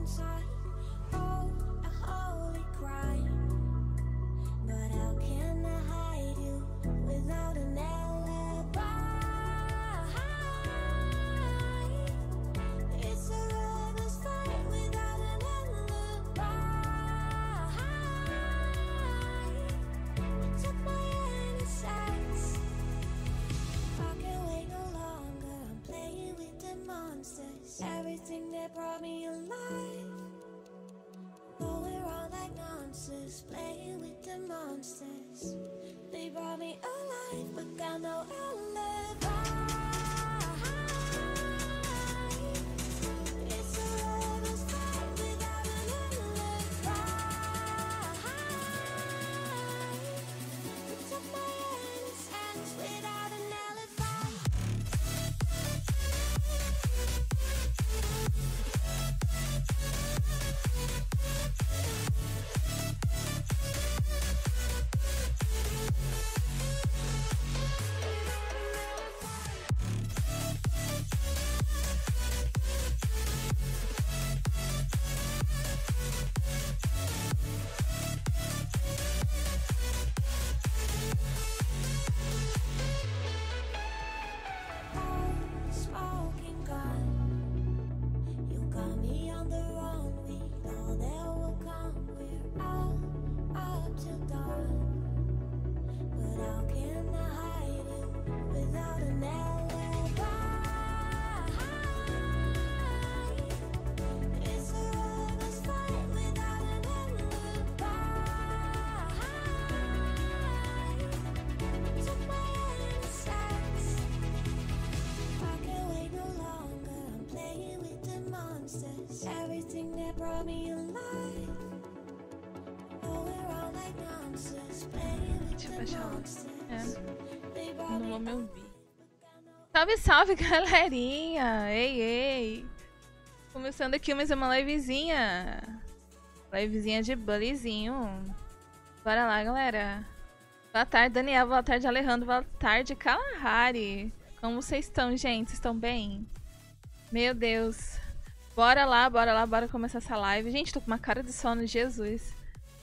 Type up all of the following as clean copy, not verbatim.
inside. Oh, a holy crime. But how can I hide you without an alibi? It's a lover's fight without an alibi. You took my innocence. I can't wait no longer. I'm playing with the monsters. Everything that brought me alive. Going wrong like nonsense. Playing with the monsters. They brought me alive, but got no alibi. It's a lover's fight without an alibi. You took my innocence without an alibi. Smoking gun, you got me on the run. We know that will come. We're out up till dawn. But how can I hide you without an alibi? It's a lover's fight without an alibi. Took my innocence. I can't wait no longer. I'm playing with the monsters. Everything that brought me alive. Going wrong like nonsense. Playing with Deixa eu the baixar monsters. They brought Não me vou me alive. ouvir. Salve, salve, galerinha! Ei, ei! Começando aqui mais uma livezinha. Livezinha de bullyzinho. Bora lá, galera. Boa tarde, Daniel. Boa tarde, Alejandro. Boa tarde, Kalahari. Como vocês estão, gente? Vocês estão bem? Meu Deus. Bora lá, bora começar essa live. Gente, tô com uma cara de sono, Jesus.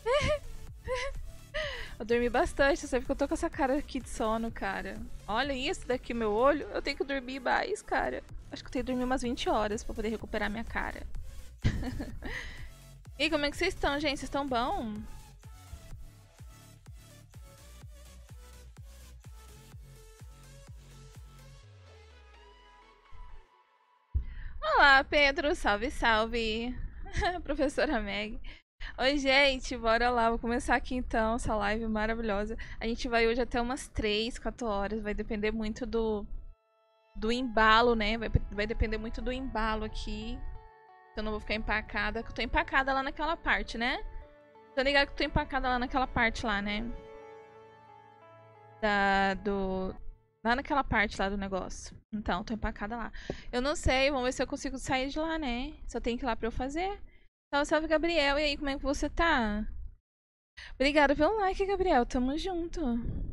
Eu dormi bastante, sempre que eu tô com essa cara aqui de sono, cara. Olha isso daqui, meu olho. Eu tenho que dormir mais, cara. Acho que eu tenho que dormir umas 20 horas pra poder recuperar minha cara. E aí, como é que vocês estão, gente? Vocês estão bom? Olá, Pedro. Salve, salve. Professora Meg. Oi, gente. Bora lá. Vou começar aqui, então, essa live maravilhosa. A gente vai hoje até umas 3, 4 horas. Vai depender muito do embalo, né? Vai depender muito do embalo aqui. Eu não vou ficar empacada. Eu tô empacada lá naquela parte, né? Tô ligado que eu tô empacada lá naquela parte lá, né? Lá naquela parte lá do negócio. Então, tô empacada lá. Eu não sei, vamos ver se eu consigo sair de lá, né? Só tem que ir lá pra eu fazer. Salve, salve, Gabriel. E aí, como é que você tá? Obrigada pelo like, Gabriel. Tamo junto.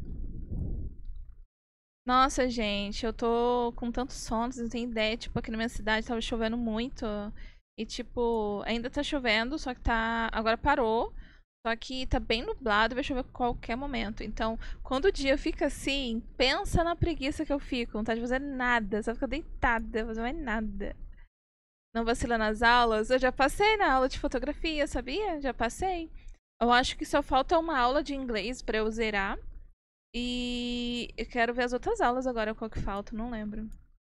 Nossa, gente, eu tô com tantos sonos, não tenho ideia. Tipo, aqui na minha cidade tava chovendo muito. E, tipo, ainda tá chovendo, só que tá... Agora parou. Só que tá bem nublado e vai chover a qualquer momento. Então, quando o dia fica assim, pensa na preguiça que eu fico. Não tá de fazer nada, só fica deitada, fazer mais nada. Não vacila nas aulas? Eu já passei na aula de fotografia, sabia? Já passei. Eu acho que só falta uma aula de inglês pra eu zerar. E eu quero ver as outras aulas agora, qual que falta, não lembro.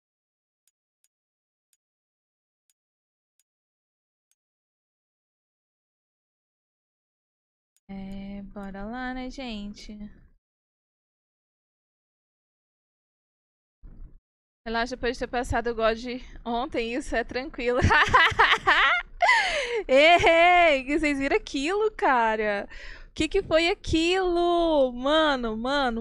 Bora lá, né, gente? Relaxa, depois de ter passado o God ontem, isso é tranquilo. Ei, vocês viram aquilo, cara? O que foi aquilo? Mano.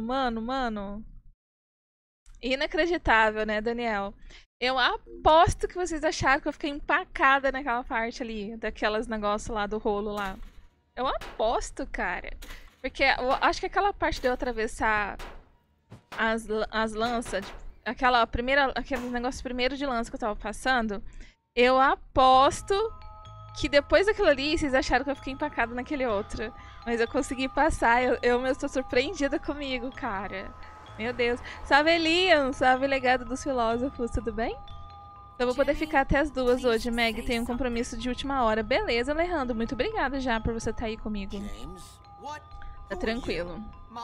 Inacreditável, né, Daniel? Eu aposto que vocês acharam que eu fiquei empacada naquela parte ali, daquelas negócios lá do rolo lá. Eu aposto, cara. Porque eu acho que aquela parte de eu atravessar as lanças, aquele negócio primeiro de lança que eu tava passando, eu aposto que depois daquilo ali, vocês acharam que eu fiquei empacada naquele outro. Mas eu consegui passar, eu mesmo estou surpreendida comigo, cara. Meu Deus. Salve, Elian! Salve, legado dos filósofos, tudo bem? Eu vou poder ficar até as 2 hoje, Meg. Tem um compromisso de última hora. Beleza, Alejandro. Muito obrigada já por você estar aí comigo. Tá tranquilo.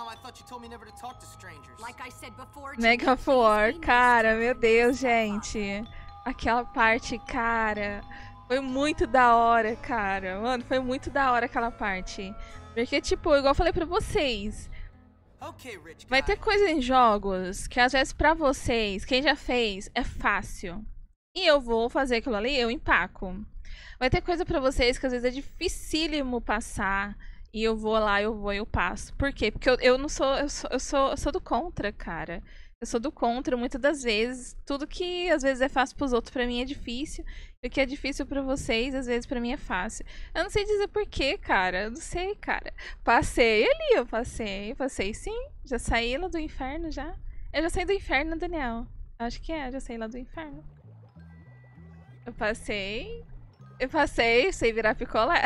Mega of War. Cara, meu Deus, gente. Aquela parte, cara. Foi muito da hora, cara. Mano, foi muito da hora aquela parte. Porque, tipo, igual eu falei pra vocês. Vai ter coisa em jogos que às vezes pra vocês, quem já fez, é fácil. E eu vou fazer aquilo ali, eu empaco. Vai ter coisa pra vocês que às vezes é dificílimo passar. E eu vou lá, eu passo. Por quê? Porque eu não sou. Eu sou do contra, cara. Eu sou do contra muitas das vezes. Tudo que às vezes é fácil pros outros, pra mim é difícil. E o que é difícil pra vocês, às vezes pra mim é fácil. Eu não sei dizer porquê, cara. Eu não sei, cara. Passei ali, eu passei. Passei sim. Já saí lá do inferno já. Eu já saí do inferno, Daniel. Acho que é, já saí lá do inferno. Eu passei, sei virar picolé.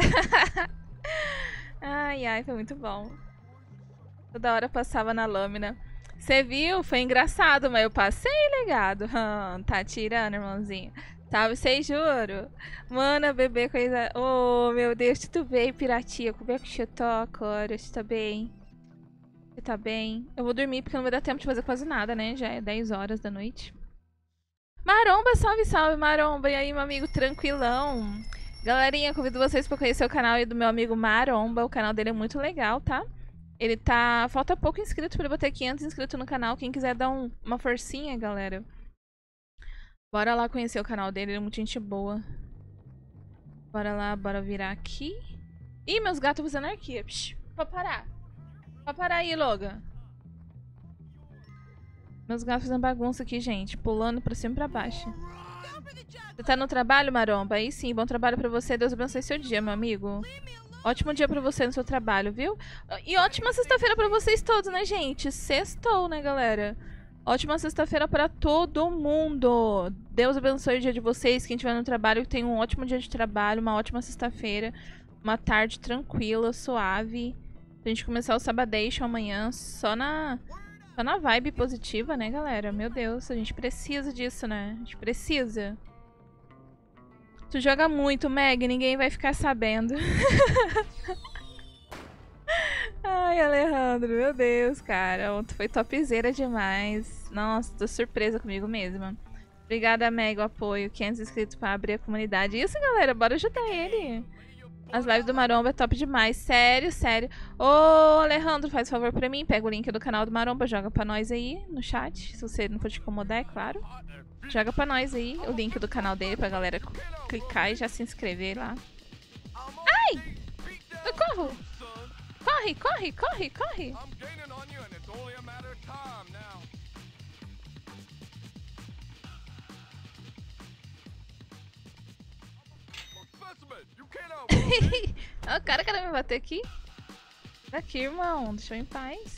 Ai, ai, foi muito bom. Toda hora passava na lâmina. Você viu? Foi engraçado, mas eu passei legado. Tá tirando, irmãozinho. Sabe, vocês juro. Mana, bebê, coisa... Oh, meu Deus, tudo bem, piratinha? Como é que você tá, agora? Você tá bem? Você tá bem? Eu vou dormir porque não vai dar tempo de fazer quase nada, né? Já é 10 horas da noite. Maromba, salve, salve, Maromba. E aí, meu amigo, tranquilão. Galerinha, convido vocês pra conhecer o canal do meu amigo Maromba. O canal dele é muito legal, tá? Ele tá... Falta pouco inscrito pra eu bater 500 inscritos no canal. Quem quiser dar uma forcinha, galera. Bora lá conhecer o canal dele, ele é muito gente boa. Bora lá, bora virar aqui. Ih, meus gatos fazendo anarquia. Psh, pra parar. Pra parar aí, Logan. Meus gatos fazendo bagunça aqui, gente. Pulando pra cima e pra baixo. Você tá no trabalho, Maromba? Aí sim, bom trabalho pra você. Deus abençoe seu dia, meu amigo. Ótimo dia pra você no seu trabalho, viu? E ótima sexta-feira pra vocês todos, né, gente? Sextou, né, galera? Ótima sexta-feira pra todo mundo. Deus abençoe o dia de vocês. Quem estiver no trabalho, tenha um ótimo dia de trabalho. Uma ótima sexta-feira. Uma tarde tranquila, suave. Pra gente começar o Sabadation amanhã só na vibe positiva, né, galera? Meu Deus, a gente precisa disso, né? A gente precisa. Tu joga muito, Meg, ninguém vai ficar sabendo. Ai, Alejandro, meu Deus, cara. Ontem foi topzera demais. Nossa, tô surpresa comigo mesma. Obrigada, Meg, o apoio. 500 inscritos pra abrir a comunidade. Isso, galera, bora ajudar ele. As lives do Maromba é top demais. Sério, sério. Ô, Alejandro, faz favor pra mim. Pega o link do canal do Maromba, joga pra nós aí no chat. Se você não for te incomodar, é claro. Joga pra nós aí o link do canal dele pra galera clicar e já se inscrever lá. Ai! Socorro! Corre, corre, corre, corre! O cara quer me bater aqui? Daqui, irmão. Deixa eu em paz.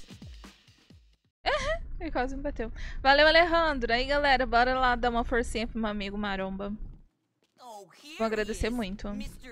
Ele quase me bateu. Valeu, Alejandro. Aí, galera, bora lá dar uma forcinha pro meu amigo Maromba. Vou agradecer muito.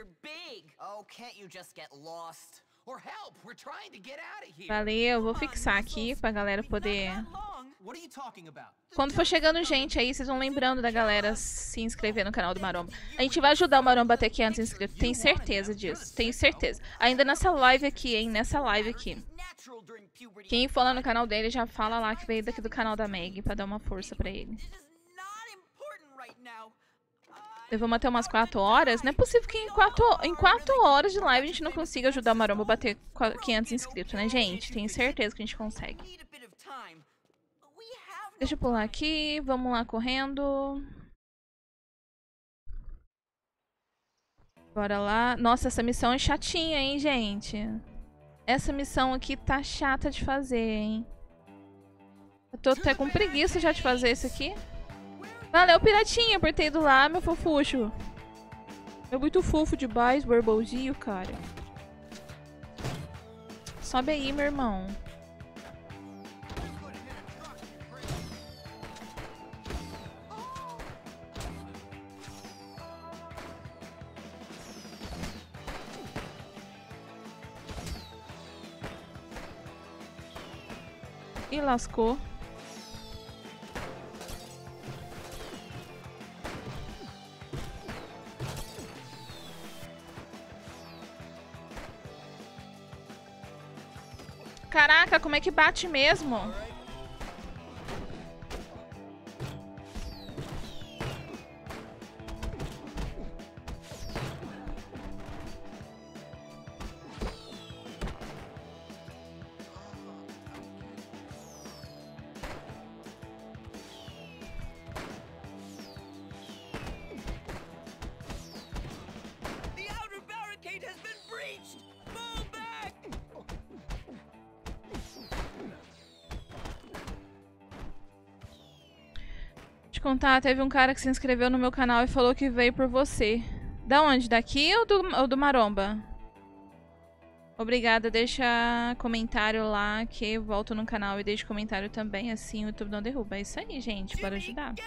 Valeu, vou fixar aqui pra galera poder... Quando for chegando gente aí, vocês vão lembrando da galera se inscrever no canal do Maromba. A gente vai ajudar o Maromba a ter 500 inscritos. Tenho certeza disso, tenho certeza. Ainda nessa live aqui, hein, nessa live aqui. Quem for lá no canal dele já fala lá que veio daqui do canal da Meg pra dar uma força pra ele. Levamos até umas 4 horas. Não é possível que em 4 horas de live a gente não consiga ajudar o Maromba a bater 500 inscritos, né, gente? Tenho certeza que a gente consegue. Deixa eu pular aqui. Vamos lá correndo. Bora lá. Nossa, essa missão é chatinha, hein, gente? Essa missão aqui tá chata de fazer, hein? Eu tô até com preguiça já de fazer isso aqui. Valeu, piratinha, por ter ido lá, meu fofucho. É muito fofo demais, borbolzinho, cara. Sobe aí, meu irmão. Ih, lascou. Caraca, como é que bate mesmo? Contar, teve um cara que se inscreveu no meu canal e falou que veio por você. Da onde? Daqui ou do Maromba? Obrigada, deixa comentário lá que eu volto no canal e deixo comentário também, assim o YouTube não derruba. É isso aí, gente, bora ajudar.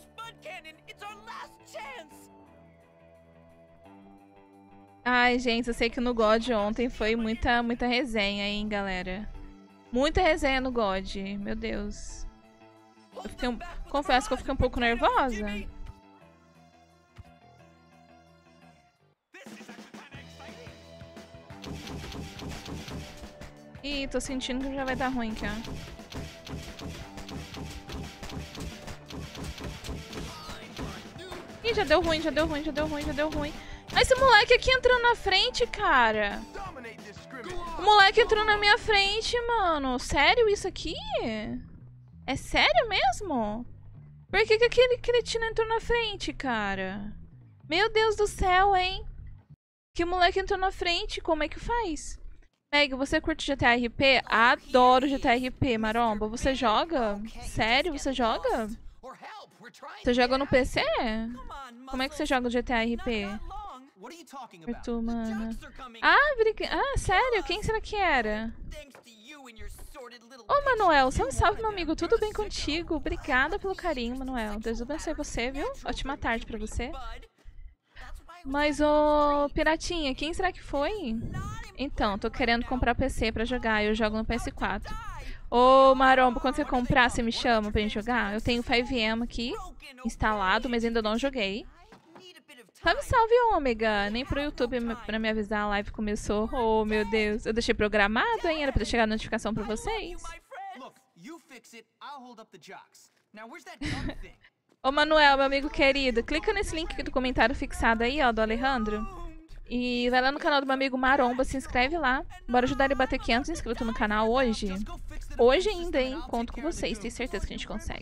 Ai, gente, eu sei que no God ontem foi muita resenha, hein, galera. Muita resenha no God, meu Deus. Confesso que eu fiquei um pouco nervosa. Ih, tô sentindo que já vai dar ruim aqui, ó. Ih, já deu ruim, já deu ruim, já deu ruim, já deu ruim. Mas esse moleque aqui entrou na frente, cara. O moleque entrou na minha frente, mano. Sério isso aqui? É sério mesmo? Por que aquele cretino entrou na frente, cara? Meu Deus do céu, hein? Que moleque entrou na frente, como é que faz? Meg, você curte GTA RP? Adoro GTA RP, Maromba. Você joga? Sério, você joga? Você joga no PC? Como é que você joga o GTA RP? Arthur, mano. Ah, sério? Quem será que era? Ô, Manuel, salve, salve, meu amigo. Tudo bem contigo? Obrigada pelo carinho, Manuel. Deus abençoe você, viu? Ótima tarde pra você. Mas, ô, Piratinha, quem será que foi? Então, tô querendo comprar PC pra jogar. Eu jogo no PS4. Ô, Maromba, quando você comprar, você me chama pra gente jogar? Eu tenho o 5M aqui instalado, mas ainda não joguei. Salve, salve, Ômega. Nem pro YouTube pra me avisar, a live começou. Oh, meu Deus. Eu deixei programado, hein? Era pra chegar a notificação pra vocês. Ô, Manuel, meu amigo querido, clica nesse link aqui do comentário fixado aí, ó, do Alejandro. E vai lá no canal do meu amigo Maromba, se inscreve lá. Bora ajudar ele a bater 500 inscritos no canal hoje. Hoje ainda, hein? Conto com vocês, tenho certeza que a gente consegue.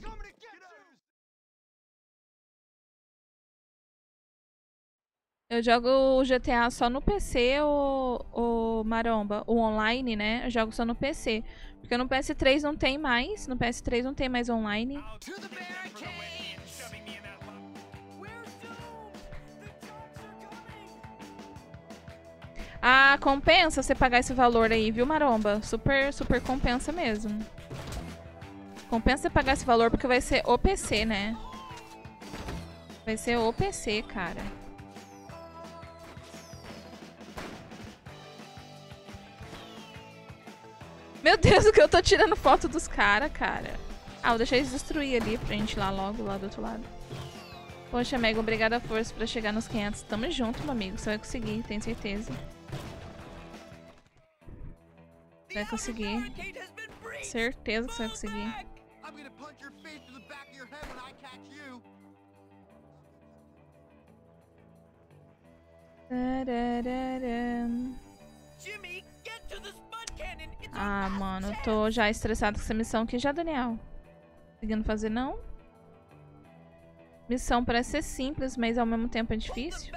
Eu jogo o GTA só no PC, o Maromba. O online, né? Eu jogo só no PC. Porque no PS3 não tem mais. No PS3 não tem mais online. Ah, compensa você pagar esse valor aí, viu, Maromba? Super, super compensa mesmo. Compensa você pagar esse valor porque vai ser o PC, né? Vai ser o PC, cara. Meu Deus, o que eu tô tirando foto dos caras, cara. Ah, vou deixar eles destruir ali pra gente ir lá logo, lá do outro lado. Poxa, Mega, obrigada a força pra chegar nos 500. Tamo junto, meu amigo. Você vai conseguir, tenho certeza. Vai conseguir. Certeza que você vai conseguir. Ah, mano, eu tô já estressado com essa missão aqui já, Daniel. Conseguindo fazer, não? Missão parece ser simples, mas ao mesmo tempo é difícil.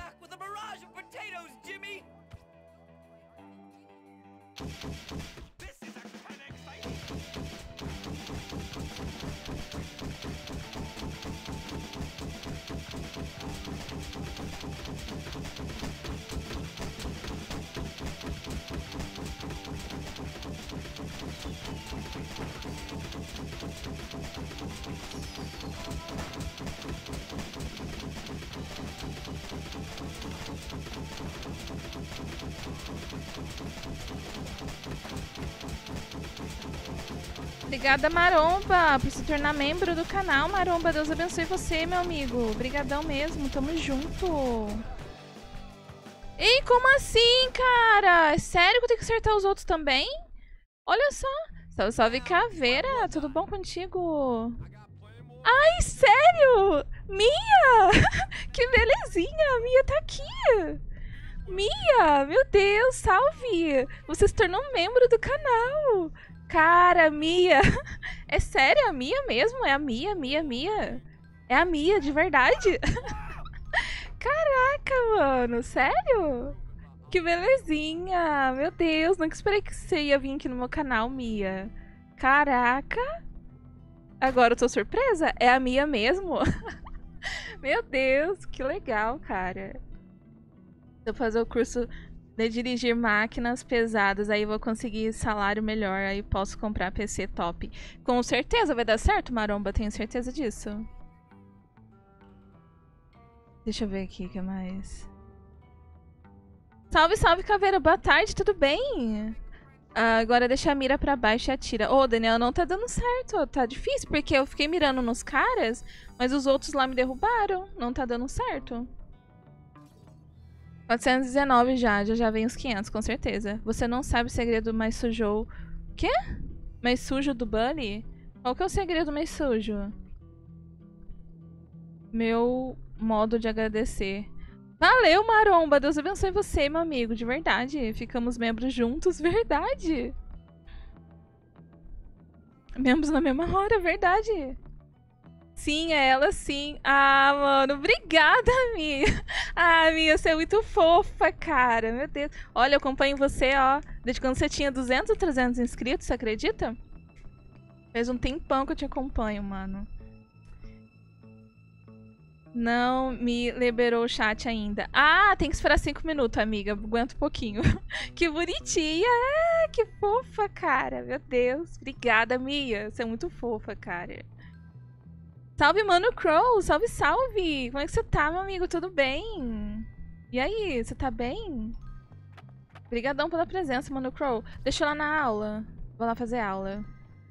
Obrigada, Maromba, por se tornar membro do canal, Maromba. Deus abençoe você, meu amigo. Obrigadão mesmo, tamo junto. Ei, como assim, cara? É sério que eu tenho que acertar os outros também? Olha só. Salve, salve, Caveira. Tudo bom contigo? Ai, sério? Mia! Que belezinha! Mia tá aqui! Mia! Meu Deus, salve! Você se tornou membro do canal! Cara, Mia! É sério, a Mia mesmo? É a Mia, Mia? É a Mia, de verdade? Caraca, mano! Sério? Que belezinha! Meu Deus, nunca esperei que você ia vir aqui no meu canal, Mia. Caraca! Agora eu tô surpresa? É a Mia mesmo? Meu Deus, que legal, cara. Eu vou fazer o curso de dirigir máquinas pesadas, aí vou conseguir salário melhor, aí posso comprar PC top. Com certeza vai dar certo, Maromba, tenho certeza disso. Deixa eu ver aqui o que mais. Salve, salve, Caveira, boa tarde, tudo bem? Agora deixa a mira pra baixo e atira. Ô, Daniel, não tá dando certo, tá difícil, porque eu fiquei mirando nos caras, mas os outros lá me derrubaram, não tá dando certo. 419 já vem os 500, com certeza. Você não sabe o segredo mais sujo... Quê? Mais sujo do Bunny? Qual que é o segredo mais sujo? Meu modo de agradecer. Valeu, Maromba! Deus abençoe você, meu amigo, de verdade. Ficamos membros juntos, verdade. Membros na mesma hora, verdade. Sim, é ela sim. Ah, mano, obrigada, Mia. Ah, Mia, você é muito fofa, cara. Meu Deus. Olha, eu acompanho você, ó, desde quando você tinha 200 ou 300 inscritos, você acredita? Faz um tempão que eu te acompanho, mano. Não me liberou o chat ainda. Ah, tem que esperar 5 minutos, amiga. Aguenta um pouquinho. Que bonitinha. É, que fofa, cara. Meu Deus. Obrigada, Mia. Você é muito fofa, cara. Salve, Mano Crow. Salve, salve. Como é que você tá, meu amigo? Tudo bem? E aí, você tá bem? Obrigadão pela presença, Mano Crow. Deixa eu lá na aula. Vou lá fazer aula.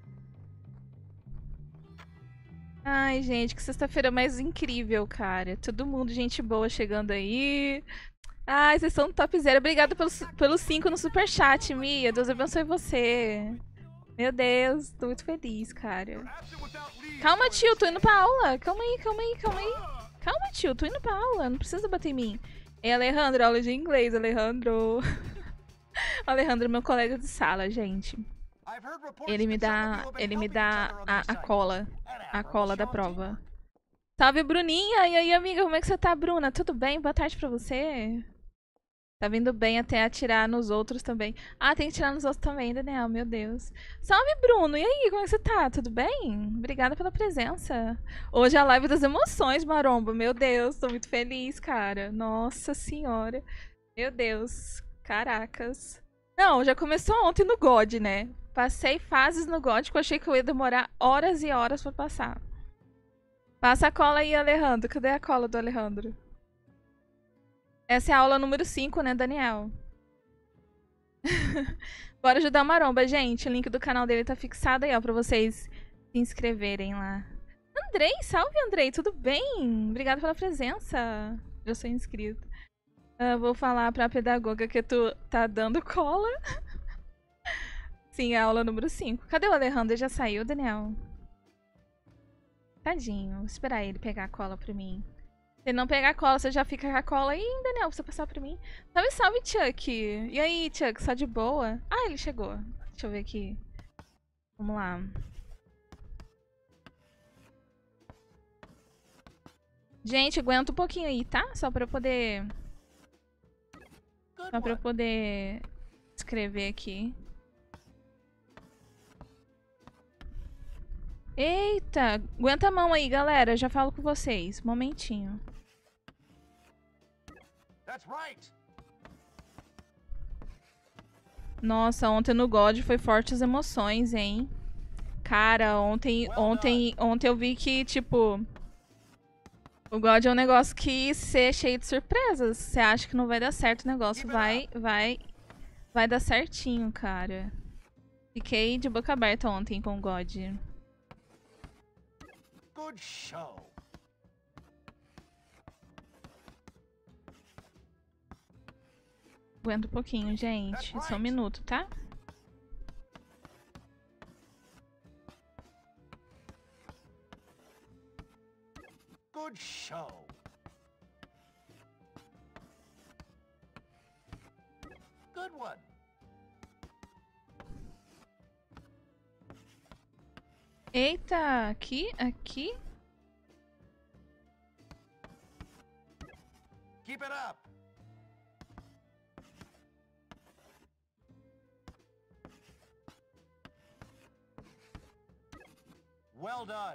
Ai, gente, que sexta-feira mais incrível, cara. Todo mundo, gente boa chegando aí. Ai, vocês são topzera. Obrigada pelos 5 no superchat, Mia. Deus abençoe você. Meu Deus, tô muito feliz, cara. Calma, tio, tô indo pra aula. Calma aí. Calma, tio, tô indo pra aula. Não precisa bater em mim. É Alejandro, aula de inglês, Alejandro. Alejandro, meu colega de sala, gente. Ele me dá a cola. A cola da prova. Salve, Bruninha! E aí, amiga, como é que você tá, Bruna? Tudo bem? Boa tarde pra você. Tá vindo bem até atirar nos outros também. Ah, tem que atirar nos outros também, Daniel, meu Deus. Salve, Bruno! E aí, como é que você tá? Tudo bem? Obrigada pela presença. Hoje é a live das emoções, Maromba. Meu Deus, tô muito feliz, cara. Nossa senhora. Meu Deus. Caracas. Não, já começou ontem no God, né? Passei fases no God que eu achei que eu ia demorar horas e horas pra passar. Passa a cola aí, Alejandro. Cadê a cola do Alejandro? Essa é a aula número 5, né, Daniel? Bora ajudar o Maromba, gente. O link do canal dele tá fixado aí, ó, pra vocês se inscreverem lá. Andrei, salve, Andrei. Tudo bem? Obrigada pela presença. Já sou inscrito. Vou falar pra pedagoga que tu tá dando cola. Sim, a aula número 5. Cadê o Alejandro? Ele já saiu, Daniel? Tadinho. Vou esperar ele pegar a cola pra mim. Se ele não pegar a cola, você já fica com a cola aí, Daniel, pra você passar pra mim. Salve, salve, Chuck. E aí, Chuck, só de boa? Ah, ele chegou. Deixa eu ver aqui. Vamos lá. Gente, aguenta um pouquinho aí, tá? Só pra eu poder... Só pra eu poder escrever aqui. Eita, aguenta a mão aí, galera. Já falo com vocês. Momentinho. Nossa, ontem no God foi fortes emoções, hein? Cara, ontem eu vi que, tipo... O God é um negócio que ser cheio de surpresas. Você acha que não vai dar certo o negócio. Vai dar certinho, cara. Fiquei de boca aberta ontem com o God. Good show. Aguenta um pouquinho, gente. Só um minuto, tá? Good show. Good one. Eita, aqui. Keep it up. Well done.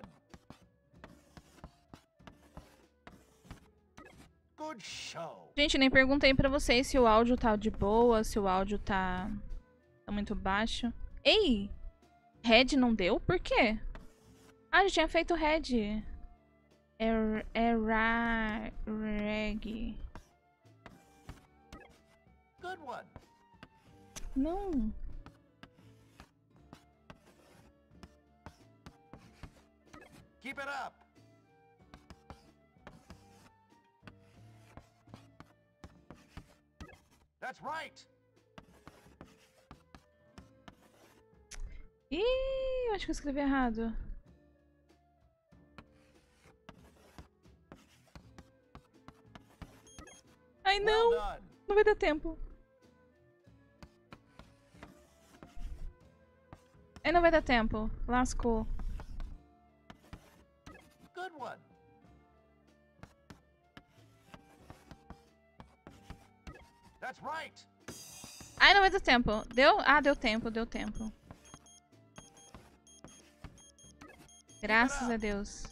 Good show. Gente, nem perguntei pra vocês se o áudio tá de boa, se o áudio tá muito baixo. Ei! Red não deu? Por quê? Ah, já tinha feito red. Reg. Good one. Não. Keep it up. That's right. Ih, eu acho que eu escrevi errado. Ai, não! Well done. Não vai dar tempo. Ai, não vai dar tempo. Lascou. Good one. That's right. Ai, não vai dar tempo. Deu? Ah, deu tempo. Graças a Deus.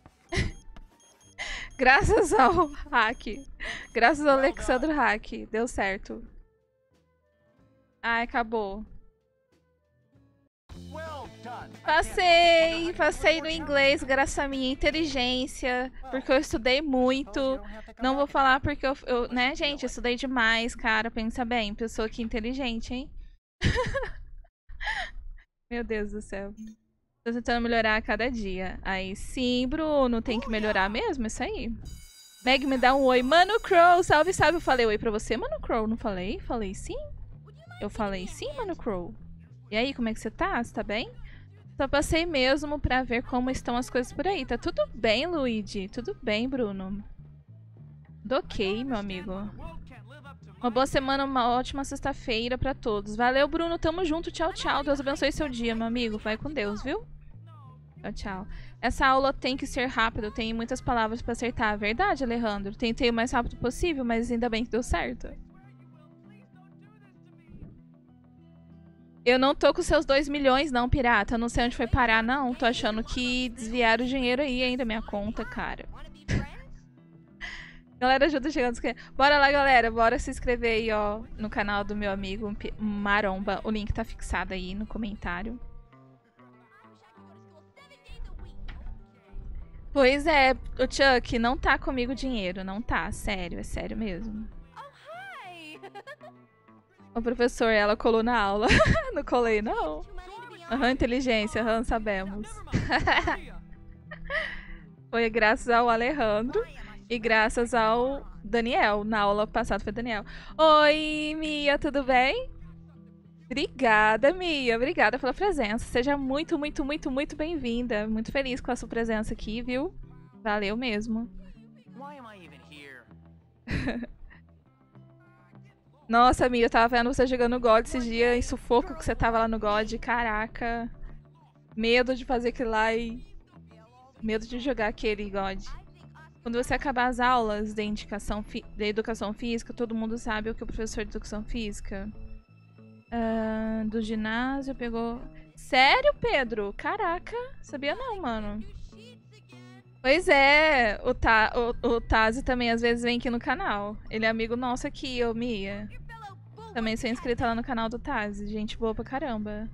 Graças ao hack. Graças ao Alexandre Hack. Deu certo. Ai, acabou. Well done. Passei no inglês graças à minha inteligência, porque eu estudei muito. Não vou falar porque né, gente, eu estudei demais, cara, pensa bem, pessoa que inteligente, hein? Meu Deus do céu. Tô tentando melhorar a cada dia. Aí, sim, Bruno, tem que melhorar mesmo, isso aí. Meg, me dá um oi. Mano Crow, salve, salve. Eu falei oi pra você, Mano Crow, não falei? Falei sim? Eu falei sim, Mano Crow. E aí, como é que você tá? Você tá bem? Só passei mesmo pra ver como estão as coisas por aí. Tá tudo bem, Luigi? Tudo bem, Bruno? Tudo ok, meu amigo. Uma boa semana, uma ótima sexta-feira pra todos. Valeu, Bruno. Tamo junto. Tchau, tchau. Deus abençoe seu dia, meu amigo. Vai com Deus, viu? Tchau, tchau. Essa aula tem que ser rápida. Eu tenho muitas palavras pra acertar. Verdade, Alejandro. Tentei o mais rápido possível, mas ainda bem que deu certo. Eu não tô com seus 2 milhões, não, pirata. Eu não sei onde foi parar, não. Tô achando que desviaram o dinheiro aí ainda da minha conta, cara. Galera, ajuda chegando. Bora lá, galera. Bora se inscrever aí, ó, no canal do meu amigo Maromba. O link tá fixado aí no comentário. Pois é, o Chuck, não tá comigo dinheiro. Não tá, sério, é sério mesmo. O professor, ela colou na aula. Não colei, não. Aham, inteligência, aham, sabemos. Foi graças ao Alejandro e graças ao Daniel. Na aula passada foi Daniel. Oi, Mia, tudo bem? Obrigada, Mia. Obrigada pela presença. Seja muito, muito, muito, muito bem-vinda. Muito feliz com a sua presença aqui, viu? Valeu mesmo. Nossa, Mia, eu tava vendo você jogando God esses dias, em sufoco que você tava lá no God. Caraca. Medo de fazer aquilo lá e... medo de jogar aquele God. Quando você acabar as aulas de educação física, todo mundo sabe o que o professor de educação física do ginásio pegou... Sério, Pedro? Caraca, sabia não, mano. Pois é, o Tazi também às vezes vem aqui no canal. Ele é amigo nosso aqui, ô Mia. Também sou inscrita lá no canal do Tazi. Gente boa pra caramba.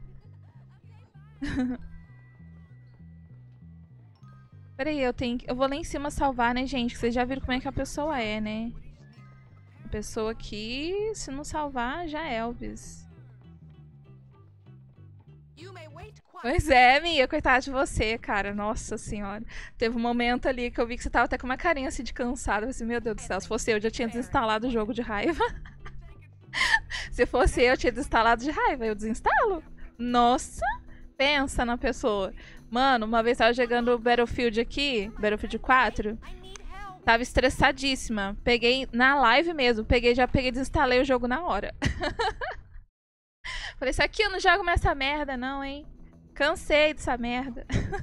Peraí, eu vou lá em cima salvar, né, gente? Que vocês já viram como é que a pessoa é, né? A pessoa aqui, se não salvar, já é Elvis. Pois é, Mia, coitada de você, cara. Nossa senhora. Teve um momento ali que eu vi que você tava até com uma carinha assim de cansada. Eu falei assim, meu Deus do céu, se fosse eu já tinha desinstalado o jogo de raiva. Se fosse eu tinha desinstalado de raiva. Eu desinstalo. Nossa, pensa na pessoa. Mano, uma vez tava jogando Battlefield aqui, Battlefield 4. Tava estressadíssima. Peguei na live mesmo. Já peguei e desinstalei o jogo na hora. Falei, isso aqui eu não jogo mais essa merda não, hein. Cansei dessa merda.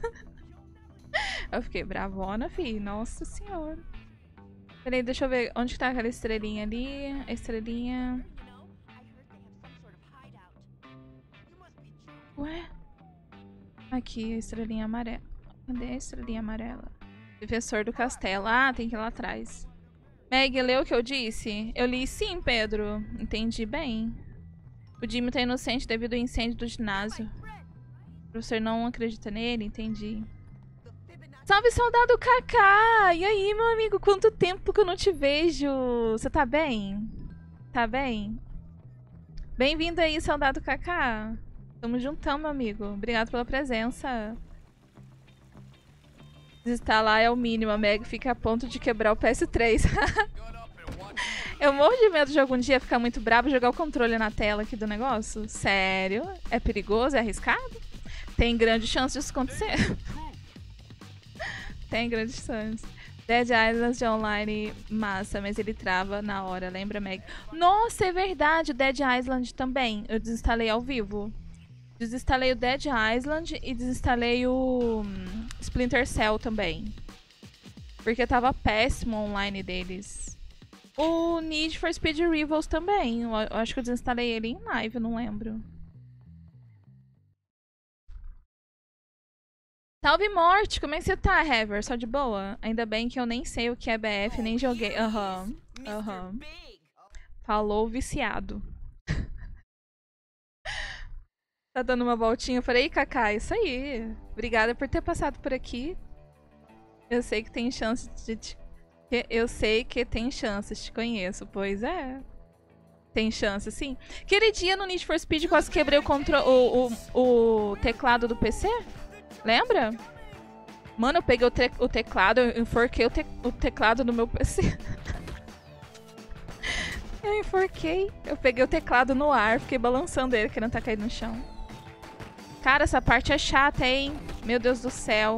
Eu fiquei bravona, fi. Nossa senhora. Peraí, deixa eu ver. Onde que tá aquela estrelinha ali? A estrelinha... Ué? Aqui, a estrelinha amarela. Cadê a estrelinha amarela? Defensor do castelo. Ah, tem que ir lá atrás. Meg, leu o que eu disse? Eu li sim, Pedro. Entendi bem. O Jimmy tá inocente devido ao incêndio do ginásio. O professor não acredita nele? Entendi. Salve, soldado Kaká! E aí, meu amigo? Quanto tempo que eu não te vejo? Você tá bem? Tá bem? Bem-vindo aí, soldado Kaká. Tamo juntão, meu amigo. Obrigado pela presença. Desinstalar é o mínimo. A Meg fica a ponto de quebrar o PS3. Eu morro de medo de algum dia ficar muito bravo e jogar o controle na tela aqui do negócio. Sério? É perigoso? É arriscado? Tem grande chance disso acontecer. Tem grande chance. Dead Island de online, massa, mas ele trava na hora, lembra, Meg? Nossa, é verdade, o Dead Island também. Eu desinstalei ao vivo. Desinstalei o Dead Island e desinstalei o Splinter Cell também. Porque tava péssimo o online deles. O Need for Speed Rivals também. Eu acho que eu desinstalei ele em live, eu não lembro. Salve, Morte! Como é que você tá, Hever? Só de boa? Ainda bem que eu nem sei o que é BF, nem joguei. Aham. Falou viciado. Tá dando uma voltinha. Eu falei, Kaká, isso aí. Obrigada por ter passado por aqui. Eu sei que tem chance de te... Eu sei que tem chances, te conheço. Pois é. Tem chance, sim. Aquele dia no Need for Speed quase quebrei o teclado do PC. Lembra? Mano, eu peguei o teclado, eu enforquei o teclado no meu PC. Eu enforquei. Eu peguei o teclado no ar, fiquei balançando ele, querendo tá cair no chão. Cara, essa parte é chata, hein? Meu Deus do céu.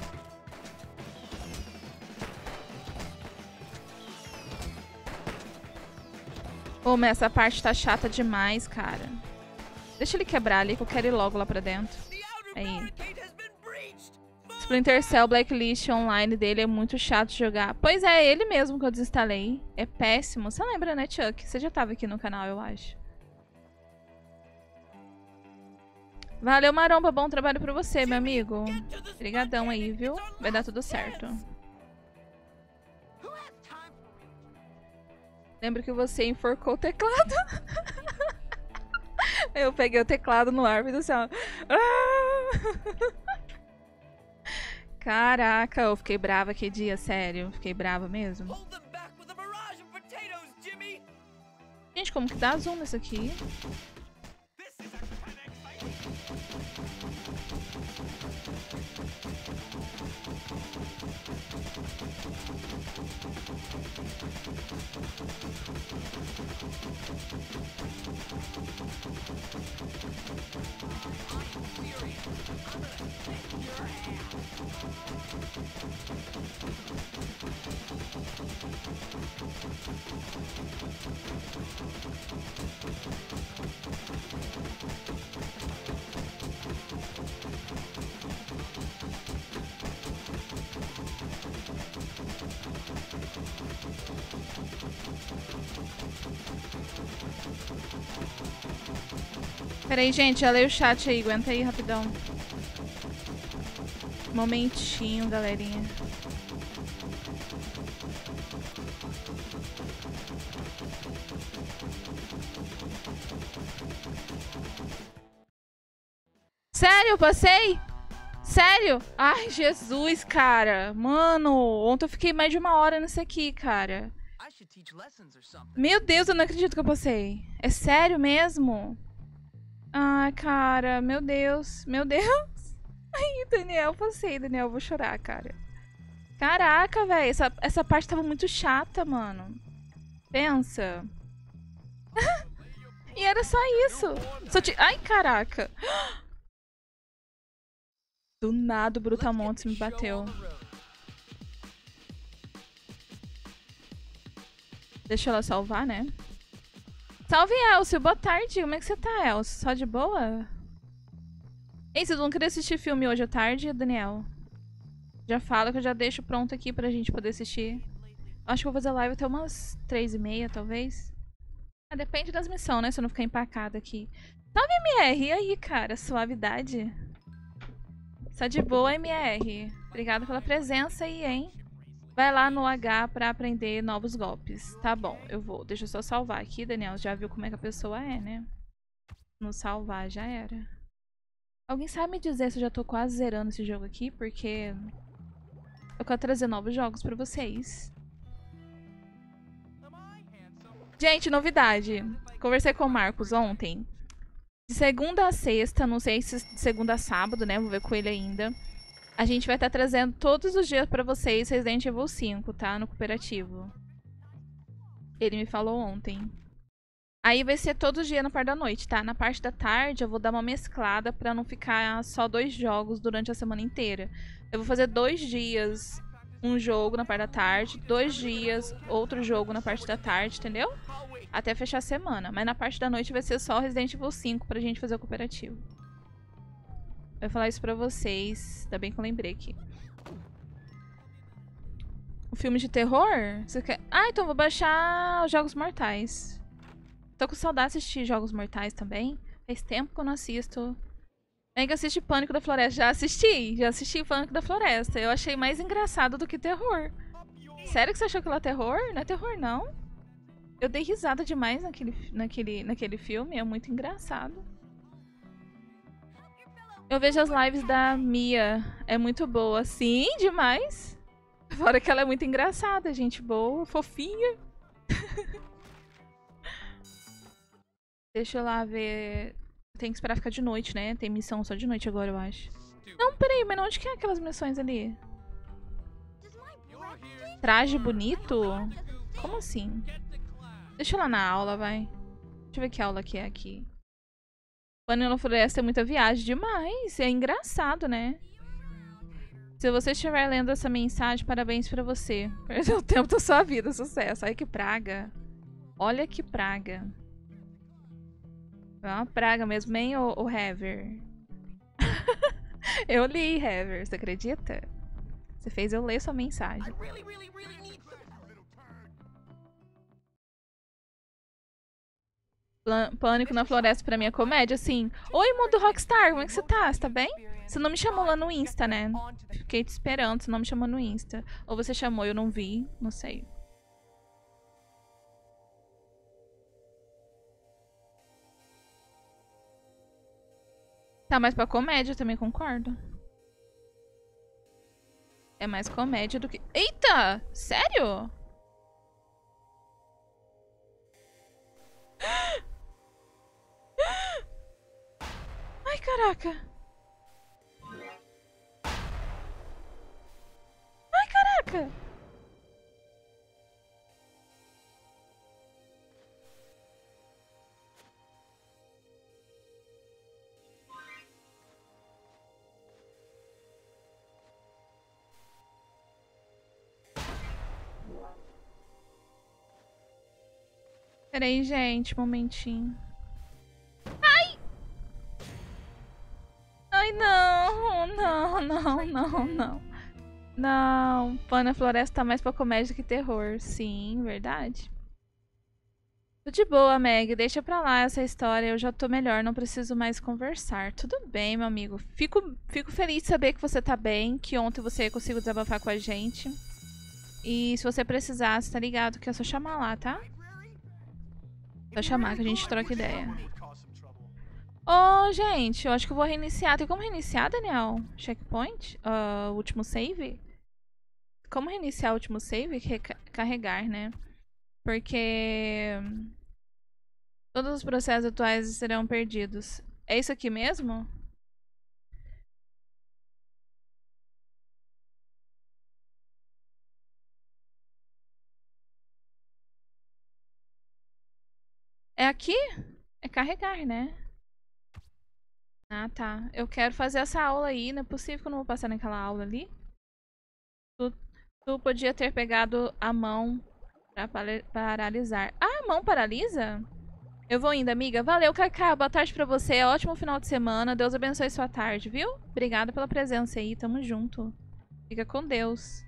Ô, mas essa parte tá chata demais, cara. Deixa ele quebrar ali, que eu quero ir logo lá pra dentro. Aí. Splinter Cell Blacklist online dele é muito chato de jogar. Pois é, ele mesmo que eu desinstalei. É péssimo. Você lembra, né, Chuck? Você já tava aqui no canal, eu acho. Valeu, Maromba. Bom trabalho pra você, meu amigo. Obrigadão aí, viu? Vai dar tudo certo. Lembro que você enforcou o teclado. Eu peguei o teclado no ar e fiz assim, ó. Caraca, eu fiquei brava aquele dia, sério. Fiquei brava mesmo. Gente, como que dá zoom nesse aqui? Peraí, gente, já leio o chat aí, aguenta aí rapidão. Momentinho, galerinha. Sério, eu passei? Sério? Ai, Jesus, cara. Mano, ontem eu fiquei mais de 1 hora nesse aqui, cara. Meu Deus, eu não acredito que eu passei. É sério mesmo? Ai, cara, meu Deus, meu Deus. Ai, Daniel, passei, Daniel, eu vou chorar, cara. Caraca, velho, essa parte tava muito chata, mano. Pensa. E era só isso. Ai, caraca. Do nada o Brutamontes me bateu. Deixa ela salvar, né? Salve, Elcio. Boa tarde. Como é que você tá, Elcio? Só de boa? Ei, vocês vão querer assistir filme hoje à tarde, Daniel? Já fala que eu já deixo pronto aqui pra gente poder assistir. Acho que vou fazer live até umas 3h30, talvez. Ah, depende das missões, né? Se eu não ficar empacada aqui. Salve, MR. E aí, cara? Suavidade? Só de boa, MR. Obrigada pela presença aí, hein? Vai lá no H pra aprender novos golpes. Tá bom, eu vou. Deixa eu só salvar aqui, Daniel. Já viu como é que a pessoa é, né? No salvar já era. Alguém sabe me dizer se eu já tô quase zerando esse jogo aqui? Porque eu quero trazer novos jogos pra vocês. Gente, novidade. Conversei com o Marcos ontem. De segunda a sexta, não sei se de segunda a sábado, né? Vou ver com ele ainda. A gente vai estar trazendo todos os dias pra vocês Resident Evil 5, tá? No cooperativo. Ele me falou ontem. Aí vai ser todo dia na parte da noite, tá? Na parte da tarde eu vou dar uma mesclada pra não ficar só 2 jogos durante a semana inteira. Eu vou fazer 2 dias um jogo na parte da tarde, 2 dias outro jogo na parte da tarde, entendeu? Até fechar a semana. Mas na parte da noite vai ser só Resident Evil 5 pra gente fazer o cooperativo. Vou falar isso pra vocês. Ainda bem que eu lembrei aqui. O filme de terror? Você quer... Ah, então vou baixar os Jogos Mortais. Tô com saudade de assistir Jogos Mortais também. Faz tempo que eu não assisto. É que assiste Pânico da Floresta. Já assisti Pânico da Floresta. Eu achei mais engraçado do que terror. Sério que você achou que é terror? Não é terror, não. Eu dei risada demais naquele filme. É muito engraçado. Eu vejo as lives da Mia. É muito boa. Sim, demais. Fora que ela é muito engraçada. Gente boa, fofinha. Deixa eu lá ver... Tem que esperar ficar de noite, né? Tem missão só de noite agora, eu acho. Não, peraí, mas onde que é aquelas missões ali? Traje bonito? Como assim? Deixa eu ir lá na aula, vai. Deixa eu ver que aula que é aqui. Pânico na Floresta é muita viagem demais. É engraçado, né? Se você estiver lendo essa mensagem, parabéns pra você. Perdeu o tempo da sua vida, sucesso. Ai, que praga. Olha que praga. É uma praga mesmo, hein, o Hever? Eu li, Hever, você acredita? Você fez eu ler sua mensagem. Pânico na Floresta pra mim é comédia, assim. Oi, mundo Rockstar, como é que você tá? Você tá bem? Você não me chamou lá no Insta, né? Fiquei te esperando, você não me chamou no Insta. Ou você chamou e eu não vi, não sei. Tá mais pra comédia, também concordo. É mais comédia do que... Eita! Sério? Ai, caraca. Ai, caraca. Peraí, gente, um momentinho. Ai! Ai, não, não, não, não, não. Não, Pânico na Floresta tá mais pra comédia que terror. Sim, verdade. Tudo de boa, Meg. Deixa pra lá essa história. Eu já tô melhor, não preciso mais conversar. Tudo bem, meu amigo. Fico feliz de saber que você tá bem, que ontem você conseguiu desabafar com a gente. E se você precisar, você tá ligado que é só chamar lá, tá? Só chamar que a gente troca ideia. Oh, gente, eu acho que eu vou reiniciar. Tem como reiniciar, Daniel? Checkpoint? O último save? Como reiniciar o último save? Carregar, né? Porque todos os processos atuais serão perdidos. É isso aqui mesmo? É aqui? É carregar, né? Ah, tá. Eu quero fazer essa aula aí. Não é possível que eu não vou passar naquela aula ali. Tu, tu podia ter pegado a mão pra paralisar. Ah, a mão paralisa? Eu vou indo, amiga. Valeu, Cacá. Boa tarde pra você. Ótimo final de semana. Deus abençoe sua tarde, viu? Obrigada pela presença aí. Tamo junto. Fica com Deus.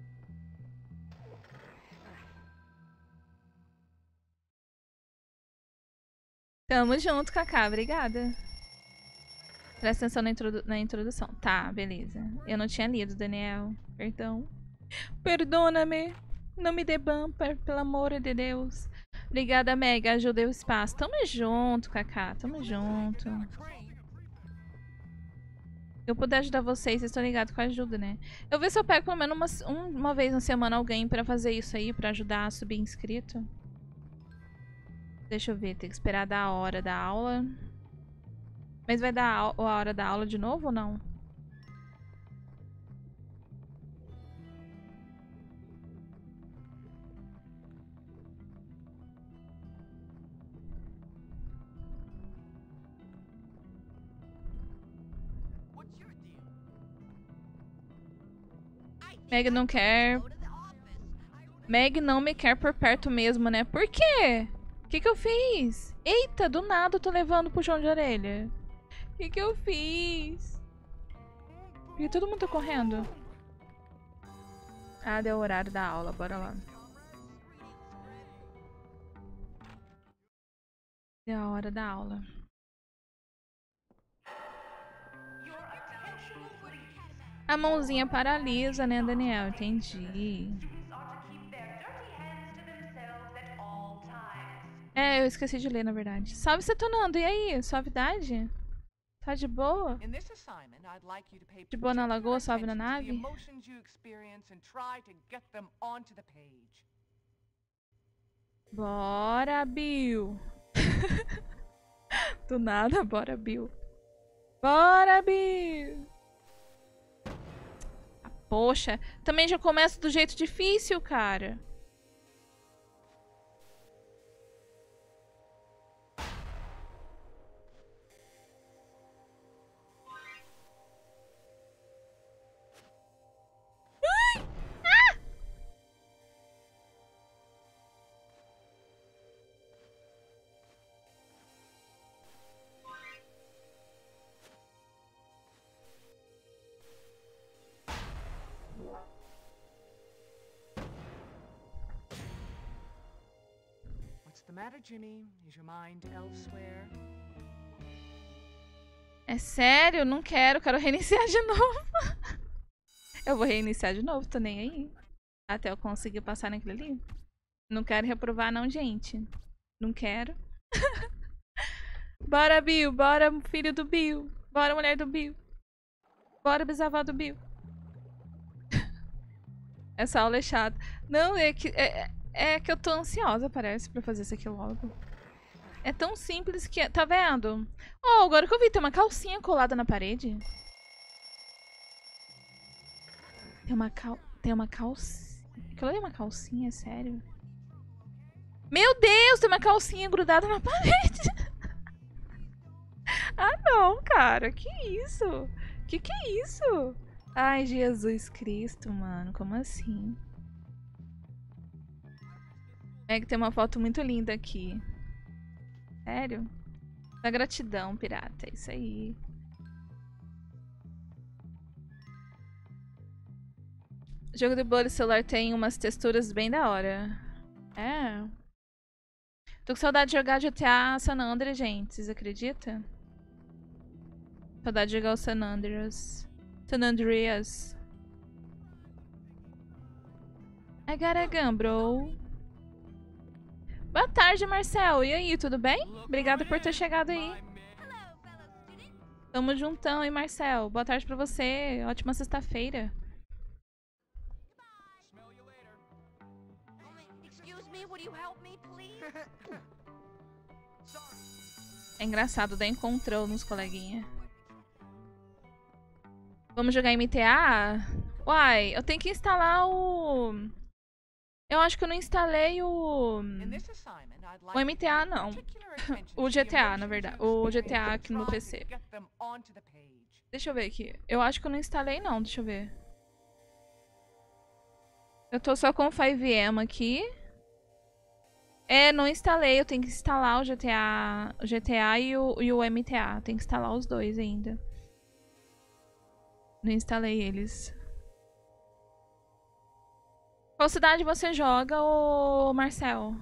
Tamo junto, Cacá. Obrigada. Presta atenção na introdução. Tá, beleza. Eu não tinha lido, Daniel. Perdão. Perdona-me. Não me dê bumper, pelo amor de Deus. Obrigada, Mega. Ajudei o espaço. Tamo junto, Cacá. Tamo junto. Eu puder ajudar vocês estão ligados com a ajuda, né? Eu vou ver se eu pego pelo menos uma vez na semana alguém pra fazer isso aí, pra ajudar a subir inscrito. Deixa eu ver, tem que esperar dar a hora da aula. Mas vai dar a hora da aula de novo ou não? Meg não quer. Meg não me quer por perto mesmo, né? Por quê? O que eu fiz? Eita, do nada eu tô levando puxão de orelha. O que eu fiz? Porque todo mundo tá correndo. Ah, deu o horário da aula, bora lá. Deu a hora da aula. A mãozinha paralisa, né, Daniel? Entendi. É, eu esqueci de ler, na verdade. Salve, Setonando. E aí? Suavidade? Tá de boa? De boa na lagoa, suave na nave? Bora, Bill. Do nada, bora, Bill. Bora, Bill. Ah, poxa, também já começa do jeito difícil, cara. What's the matter, Jimmy? Is your mind elsewhere? É sério? Não quero. Quero reiniciar de novo. Eu vou reiniciar de novo, tô nem aí. Até eu conseguir passar naquele ali. Não quero reprovar não, gente. Não quero. Bora, Bill. Bora, filho do Bill. Bora, mulher do Bill. Bora, bisavó do Bill. Essa aula é chata. Não, é que eu tô ansiosa, parece, pra fazer isso aqui logo. É tão simples que... Tá vendo? Oh, agora que eu vi, tem uma calcinha colada na parede. Tem uma calcinha... Aquilo ali é uma calcinha, sério? Meu Deus, tem uma calcinha grudada na parede. Ah, não, cara. Que isso? Que é isso? Ai, Jesus Cristo, mano. Como assim? É que tem uma foto muito linda aqui. Sério? Da gratidão, pirata. É isso aí. O jogo de bola e celular tem umas texturas bem da hora. É. Tô com saudade de jogar GTA San Andreas, gente. Vocês acreditam? Saudade de jogar o San Andreas. San Andreas. I got a gun, bro. Boa tarde, Marcel. E aí, tudo bem? Obrigada por ter chegado aí. Tamo juntão, hein, Marcel. Boa tarde pra você. Ótima sexta-feira. É engraçado, dá encontrão nos coleguinha. Vamos jogar MTA? Uai, eu tenho que instalar o... Eu acho que eu não instalei o MTA, não. O GTA, na verdade. O GTA aqui no PC. Deixa eu ver aqui. Eu acho que eu não instalei, não. Deixa eu ver. Eu tô só com o 5M aqui. É, não instalei. Eu tenho que instalar o GTA e o MTA. Tem que instalar os dois ainda. Não instalei eles. Qual cidade você joga, ô Marcel?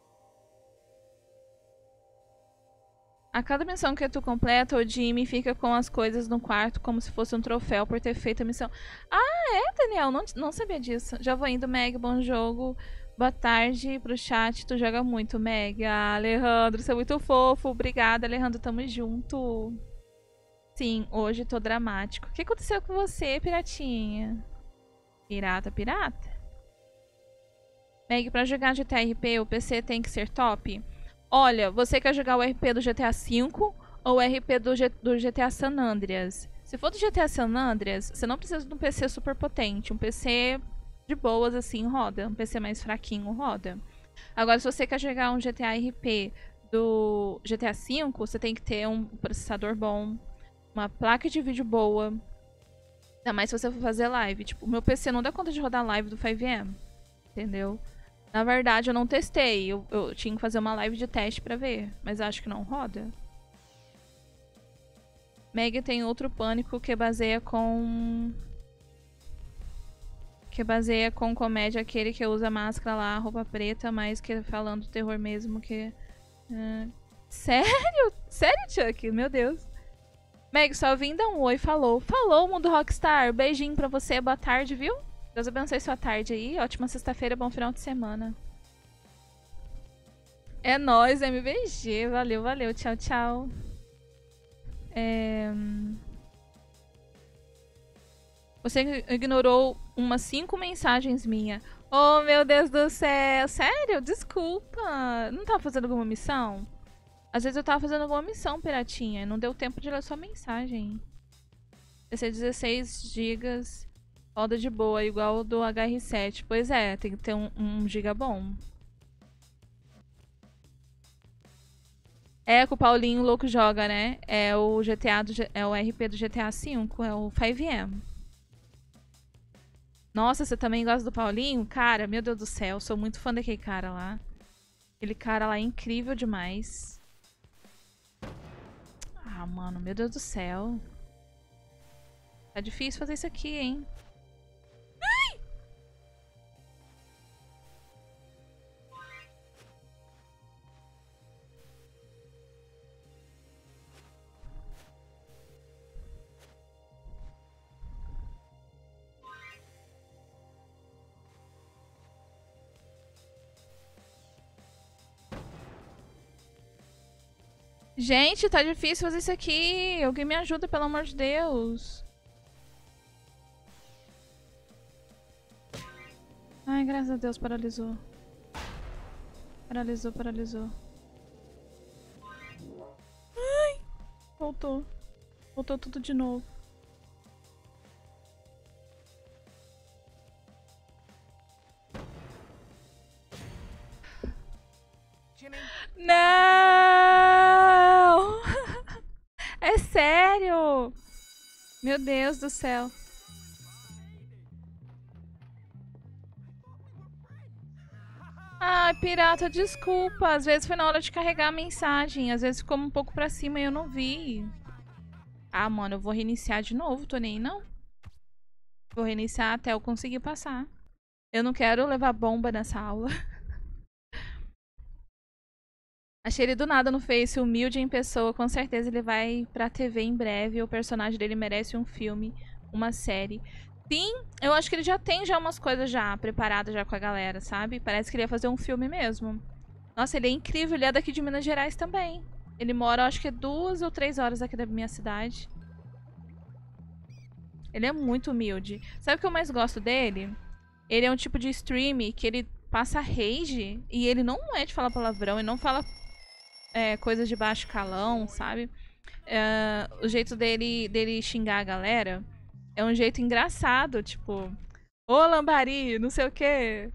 A cada missão que tu completa, o Jimmy fica com as coisas no quarto como se fosse um troféu por ter feito a missão. Ah, é, Daniel? Não sabia disso. Já vou indo, Meg. Bom jogo. Boa tarde pro chat. Tu joga muito, Meg. Ah, Alejandro, você é muito fofo. Obrigada, Alejandro. Tamo junto. Sim, hoje tô dramático. O que aconteceu com você, piratinha? Pirata? Meg, pra jogar GTA RP, o PC tem que ser top? Olha, você quer jogar o RP do GTA V ou o RP do GTA San Andreas? Se for do GTA San Andreas, você não precisa de um PC super potente. Um PC de boas, assim, roda. Um PC mais fraquinho roda. Agora, se você quer jogar um GTA RP do GTA V, você tem que ter um processador bom, uma placa de vídeo boa. Ainda mais se você for fazer live. Tipo, o meu PC não dá conta de rodar live do 5M. Entendeu? Na verdade, eu não testei. Eu tinha que fazer uma live de teste pra ver. Mas acho que não roda. Meg tem outro pânico que baseia com... comédia. Aquele que usa máscara lá, roupa preta. Mas que falando terror mesmo que... Sério? Sério, Chuck? Meu Deus. Meg, só vim dar um oi. Falou, mundo Rockstar. Beijinho pra você. Boa tarde, viu? Deus abençoe sua tarde aí. Ótima sexta-feira, bom final de semana. É nóis, MBG. Valeu. Tchau. Você ignorou umas 5 mensagens minhas. Oh, meu Deus do céu. Sério? Desculpa. Não tava fazendo alguma missão? Às vezes eu tava fazendo alguma missão, piratinha. Não deu tempo de ler sua mensagem. PC 16 GB. Roda de boa, igual o do HR7. Pois é, tem que ter um giga bom. É que o Paulinho louco joga, né? É o GTA é o RP do GTA V, é o 5M. Nossa, você também gosta do Paulinho? Cara, meu Deus do céu, sou muito fã daquele cara lá. Aquele cara lá é incrível demais. Ah, mano, meu Deus do céu. Tá difícil fazer isso aqui, hein? Gente, tá difícil fazer isso aqui. Alguém me ajuda, pelo amor de Deus. Ai, graças a Deus, paralisou. Paralisou. Ai, voltou. Voltou tudo de novo. Não! É sério? Meu Deus do céu. Ai, pirata, desculpa. Às vezes foi na hora de carregar a mensagem. Às vezes ficou um pouco pra cima e eu não vi. Ah, mano, eu vou reiniciar de novo. Tô nem aí, não. Vou reiniciar até eu conseguir passar. Eu não quero levar bomba nessa aula. Achei ele do nada no Face, humilde em pessoa. Com certeza ele vai pra TV em breve. O personagem dele merece um filme, uma série. Sim, eu acho que ele já tem umas coisas já preparadas já com a galera, sabe? Parece que ele ia fazer um filme mesmo. Nossa, ele é incrível. Ele é daqui de Minas Gerais também. Ele mora, acho que 2 ou 3 horas aqui da minha cidade. Ele é muito humilde. Sabe o que eu mais gosto dele? Ele é um tipo de stream que ele passa rage e ele não é de falar palavrão, ele não fala... coisas de baixo calão, sabe? O jeito dele xingar a galera é um jeito engraçado, tipo, ô Lambari, não sei o quê.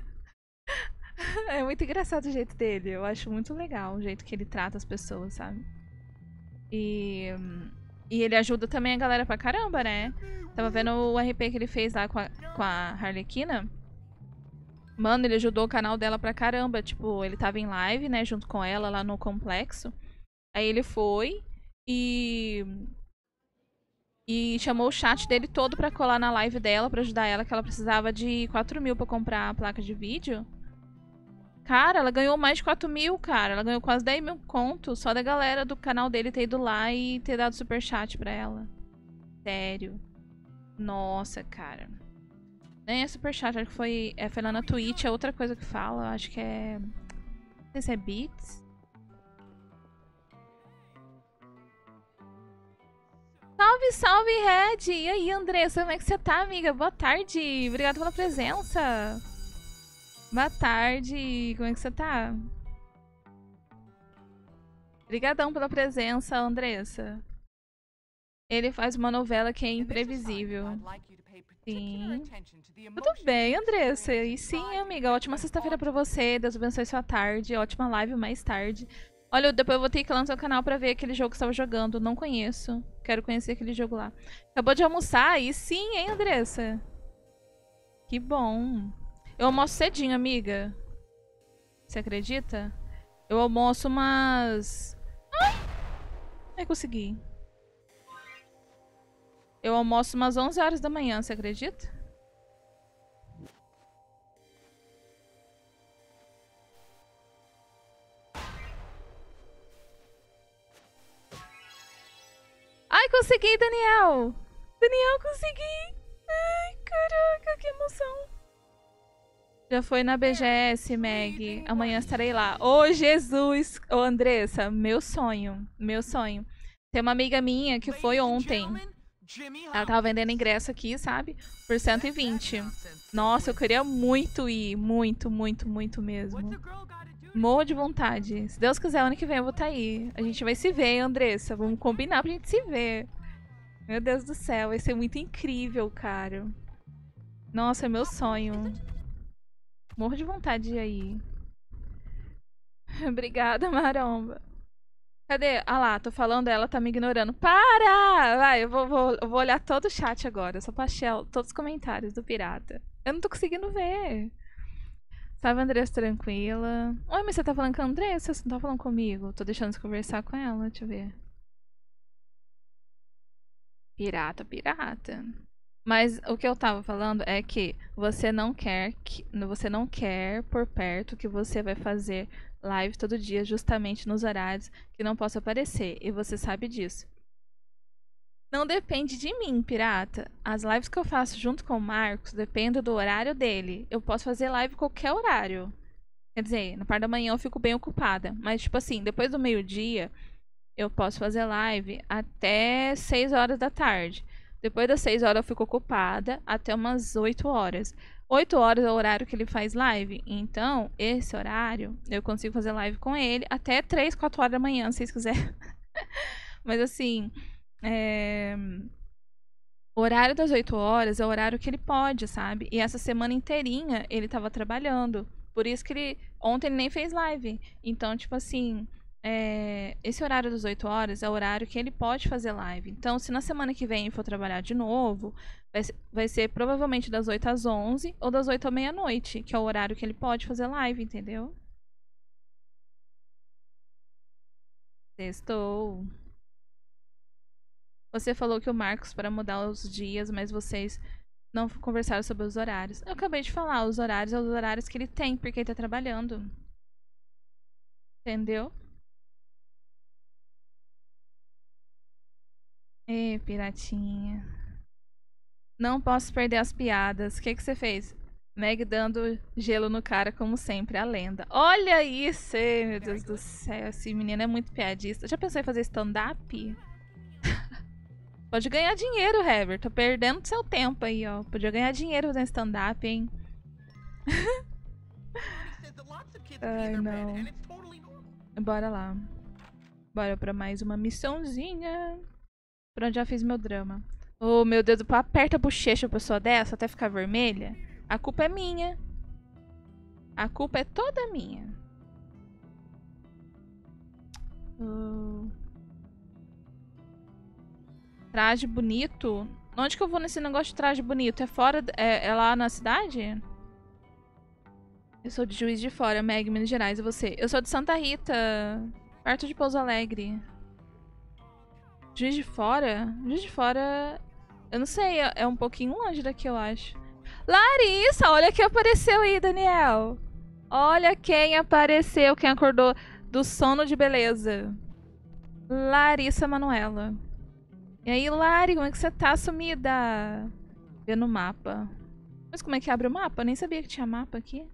É muito engraçado o jeito dele. Eu acho muito legal o jeito que ele trata as pessoas, sabe? E ele ajuda também a galera pra caramba, né? Tava vendo o RP que ele fez lá com a Harlequina. Mano, ele ajudou o canal dela pra caramba. Tipo, ele tava em live, né? Junto com ela lá no complexo. Aí ele foi e chamou o chat dele todo pra colar na live dela, pra ajudar ela, que ela precisava de 4 mil pra comprar a placa de vídeo. Cara, ela ganhou mais de 4 mil, cara. Ela ganhou quase 10 mil contos só da galera do canal dele ter ido lá e ter dado superchat pra ela. Sério. Nossa, cara. Nem é superchat, acho que foi lá na Twitch, é outra coisa que fala. Acho que é... Não sei se é Beats. Salve, salve, Red! E aí, Andressa, como é que você tá, amiga? Boa tarde! Obrigada pela presença! Boa tarde! Como é que você tá? Obrigadão pela presença, Andressa. Ele faz uma novela que é imprevisível. Sim. Tudo bem, Andressa. E sim, amiga. Ótima sexta-feira pra você. Deus abençoe sua tarde. Ótima live mais tarde. Olha, depois eu vou ter que ir lá no seu canal pra ver aquele jogo que você estava jogando. Não conheço. Quero conhecer aquele jogo lá. Acabou de almoçar? E sim, hein, Andressa? Que bom. Eu almoço cedinho, amiga. Você acredita? Eu almoço umas... Ai! Ai, consegui. Eu almoço umas 11 horas da manhã, você acredita? Ai, consegui, Daniel! Daniel, consegui! Ai, caraca, que emoção! Já foi na BGS, Meg. Amanhã estarei lá. Ô, Jesus! Ô, Andressa, meu sonho. Meu sonho. Tem uma amiga minha que foi ontem. Ela tava vendendo ingresso aqui, sabe? Por 120. Nossa, eu queria muito ir. Muito, muito, muito mesmo. Morro de vontade. Se Deus quiser, ano que vem eu vou estar aí. A gente vai se ver, Andressa. Vamos combinar pra gente se ver. Meu Deus do céu, vai ser muito incrível, cara. Nossa, é meu sonho. Morro de vontade de ir aí. Obrigada, Maromba. Cadê? Ah lá, tô falando, ela tá me ignorando. Para! Vai, eu vou olhar todo o chat agora. Só pra achar todos os comentários do pirata. Eu não tô conseguindo ver. Salve, Andressa, tranquila. Oi, mas você tá falando com a Andressa? Você não tá falando comigo? Tô deixando de conversar com ela, deixa eu ver. Pirata, pirata. Mas o que eu tava falando é que você não quer por perto que você vai fazer live todo dia justamente nos horários que não possa aparecer. E você sabe disso. Não depende de mim, pirata. As lives que eu faço junto com o Marcos dependem do horário dele. Eu posso fazer live qualquer horário. Quer dizer, na parte da manhã eu fico bem ocupada. Mas, tipo assim, depois do meio-dia, eu posso fazer live até 6 horas da tarde. Depois das 6 horas eu fico ocupada até umas 8 horas. 8 horas é o horário que ele faz live. Então, esse horário, eu consigo fazer live com ele até 3, 4 horas da manhã, se vocês quiserem. Mas assim, o horário das 8 horas é o horário que ele pode, sabe? E essa semana inteirinha ele tava trabalhando. Por isso que ontem ele nem fez live. Então, tipo assim, esse horário das 8 horas é o horário que ele pode fazer live. Então, se na semana que vem ele for trabalhar de novo, vai ser provavelmente das 8 às 11 ou das 8 à meia-noite, que é o horário que ele pode fazer live, entendeu? Sextou. Você falou que o Marcos para mudar os dias, mas vocês não conversaram sobre os horários. Eu acabei de falar, os horários são os horários que ele tem, porque ele tá trabalhando. Entendeu? Ê, piratinha. Não posso perder as piadas. O que você fez? Meg dando gelo no cara, como sempre, a lenda. Olha isso! Ê, meu Deus do céu, esse menino é muito piadista. Já pensou em fazer stand-up? Pode ganhar dinheiro, Hever. Tô perdendo seu tempo aí, ó. Podia ganhar dinheiro fazendo stand-up, hein? Ai, não. Bora lá. Bora pra mais uma missãozinha. Por onde já fiz meu drama. Oh, meu Deus, aperta a bochecha a pessoa dessa até ficar vermelha. A culpa é minha. A culpa é toda minha. Oh. Traje bonito? Onde que eu vou nesse negócio de traje bonito? É fora? É lá na cidade? Eu sou de Juiz de Fora, Meg, Minas Gerais. E você? Eu sou de Santa Rita, perto de Pouso Alegre. Juiz de Fora? Juiz de Fora... Eu não sei, é um pouquinho longe daqui, eu acho. Larissa, olha quem apareceu aí, Daniel. Olha quem apareceu, quem acordou do sono de beleza. Larissa Manuela. E aí, Lari, como é que você tá, sumida? Vê no mapa. Mas como é que abre o mapa? Eu nem sabia que tinha mapa aqui.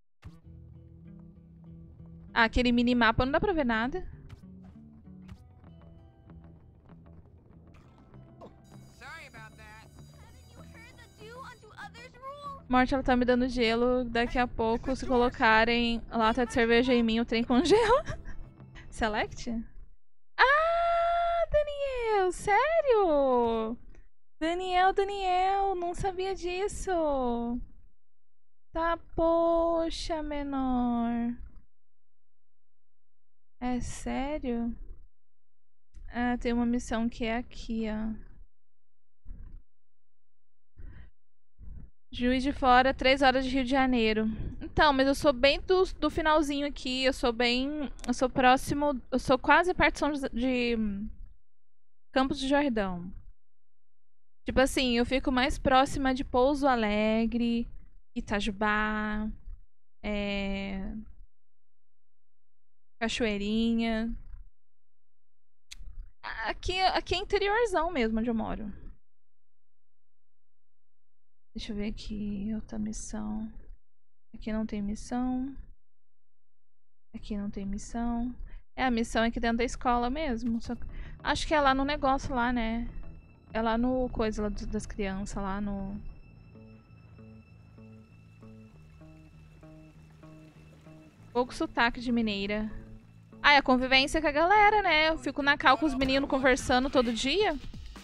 Ah, aquele minimapa não dá pra ver nada. Morte, ela tá me dando gelo. Daqui a pouco, se colocarem lata de cerveja em mim, o trem congela. Select? Ah, Daniel, sério? Daniel, não sabia disso. Tá, poxa, menor. É sério? Ah, tem uma missão que é aqui, ó. Juiz de Fora, 3 horas de Rio de Janeiro. Então, mas eu sou bem do finalzinho aqui. Eu sou bem... Eu sou próximo... Eu sou quase perto de Campos do Jordão. Tipo assim, eu fico mais próxima de Pouso Alegre, Itajubá, Cachoeirinha. Aqui é interiorzão mesmo, onde eu moro. Deixa eu ver aqui, outra missão. Aqui não tem missão. Aqui não tem missão. É, a missão é aqui dentro da escola mesmo. Acho que é lá no negócio lá, né? É lá no coisa lá das crianças, lá no... Pouco sotaque de mineira. Ah, é a convivência com a galera, né? Eu fico na cal com os meninos conversando todo dia.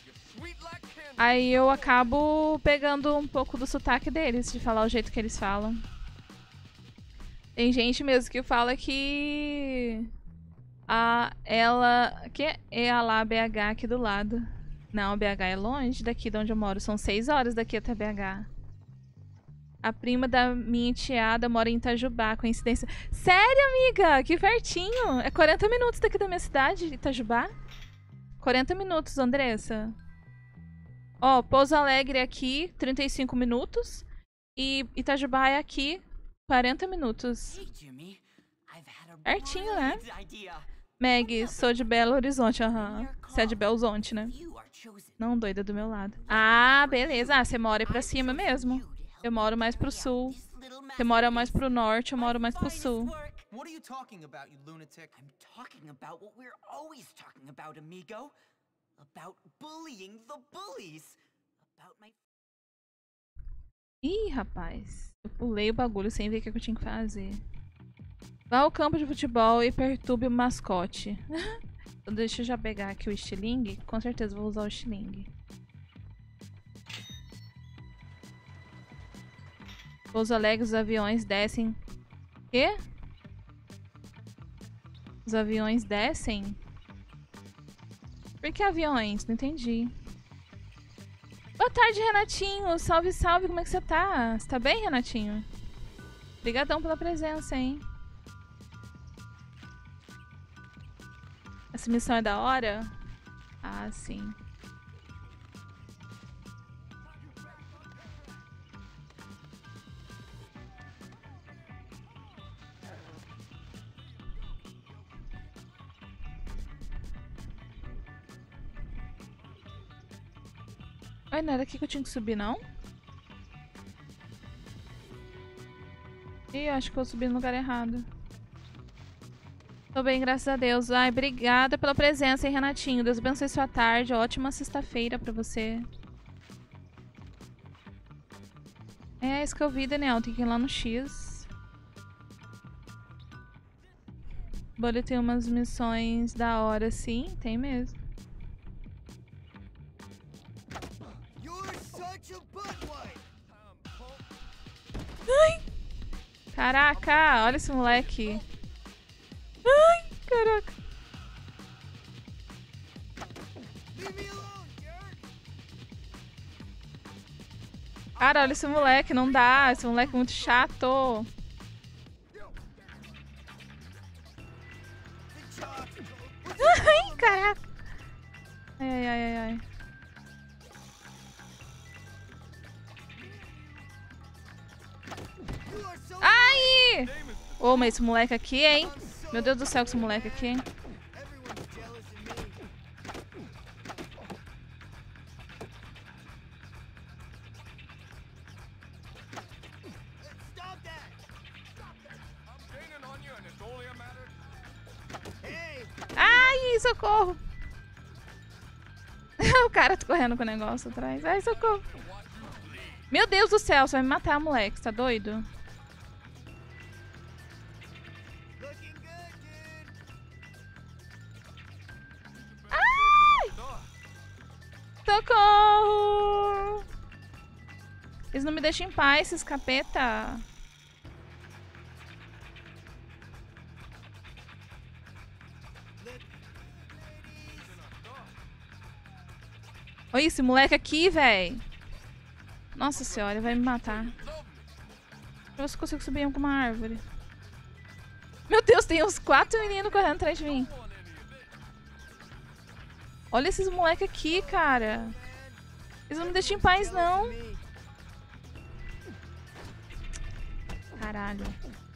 Aí eu acabo pegando um pouco do sotaque deles, de falar o jeito que eles falam. Tem gente mesmo que fala que... Que é a lá BH aqui do lado. Não, BH é longe daqui de onde eu moro. São 6 horas daqui até BH. A prima da minha enteada mora em Itajubá, coincidência. Sério, amiga? Que pertinho. É 40 minutos daqui da minha cidade, Itajubá. 40 minutos, Andressa. Ó, Pouso Alegre é aqui, 35 minutos. E Itajubá é aqui, 40 minutos. Pertinho, né? Meg, sou de Belo Horizonte, aham. Você é de Belo Horizonte, né? Não, doida do meu lado. Ah, beleza. Ah, você mora aí pra cima mesmo. Eu moro mais pro sul. Você mora mais pro norte, eu moro mais pro sul. What are you talking about, you lunatic? I'm talking about what we're always talking about, amigo. About bullying the bullies. About my... Ih, rapaz. Eu pulei o bagulho sem ver o que eu tinha que fazer. Vá ao campo de futebol e perturbe o mascote. Então deixa eu já pegar aqui o estilingue. Com certeza vou usar o estilingue. Pouso Alegre, os aviões descem... Quê? Os aviões descem? Por que aviões? Não entendi. Boa tarde, Renatinho. Salve, salve. Como é que você tá? Você tá bem, Renatinho? Obrigadão pela presença, hein? Essa missão é da hora? Ah, sim. Ai, não era aqui que eu tinha que subir, não? Ih, acho que eu subi no lugar errado. Tô bem, graças a Deus. Ai, obrigada pela presença, hein, Renatinho. Deus abençoe sua tarde. Ótima sexta-feira pra você. É isso que eu vi, Daniel. Tem que ir lá no X. Bully tem umas missões da hora, sim, tem mesmo. Ai! Caraca, olha esse moleque. Ai, caraca. Cara, olha esse moleque, não dá. Esse moleque é muito chato. Ai, caraca. Ai, ai, ai, ai. Ai! Ô, mas esse moleque aqui, hein? Meu Deus do céu, esse moleque aqui, hein? Ai, socorro! O cara tá correndo com o negócio atrás. Ai, socorro! Meu Deus do céu, você vai me matar, moleque. Você tá doido? Ai! Socorro! Eles não me deixam em paz, esses capeta. Olha esse moleque aqui, velho. Nossa senhora, ele vai me matar. Deixa eu ver se eu consigo subir em alguma árvore. Meu Deus, tem uns 4 meninos correndo atrás de mim. Olha esses moleques aqui, cara. Eles não me deixam em paz, não. Caralho.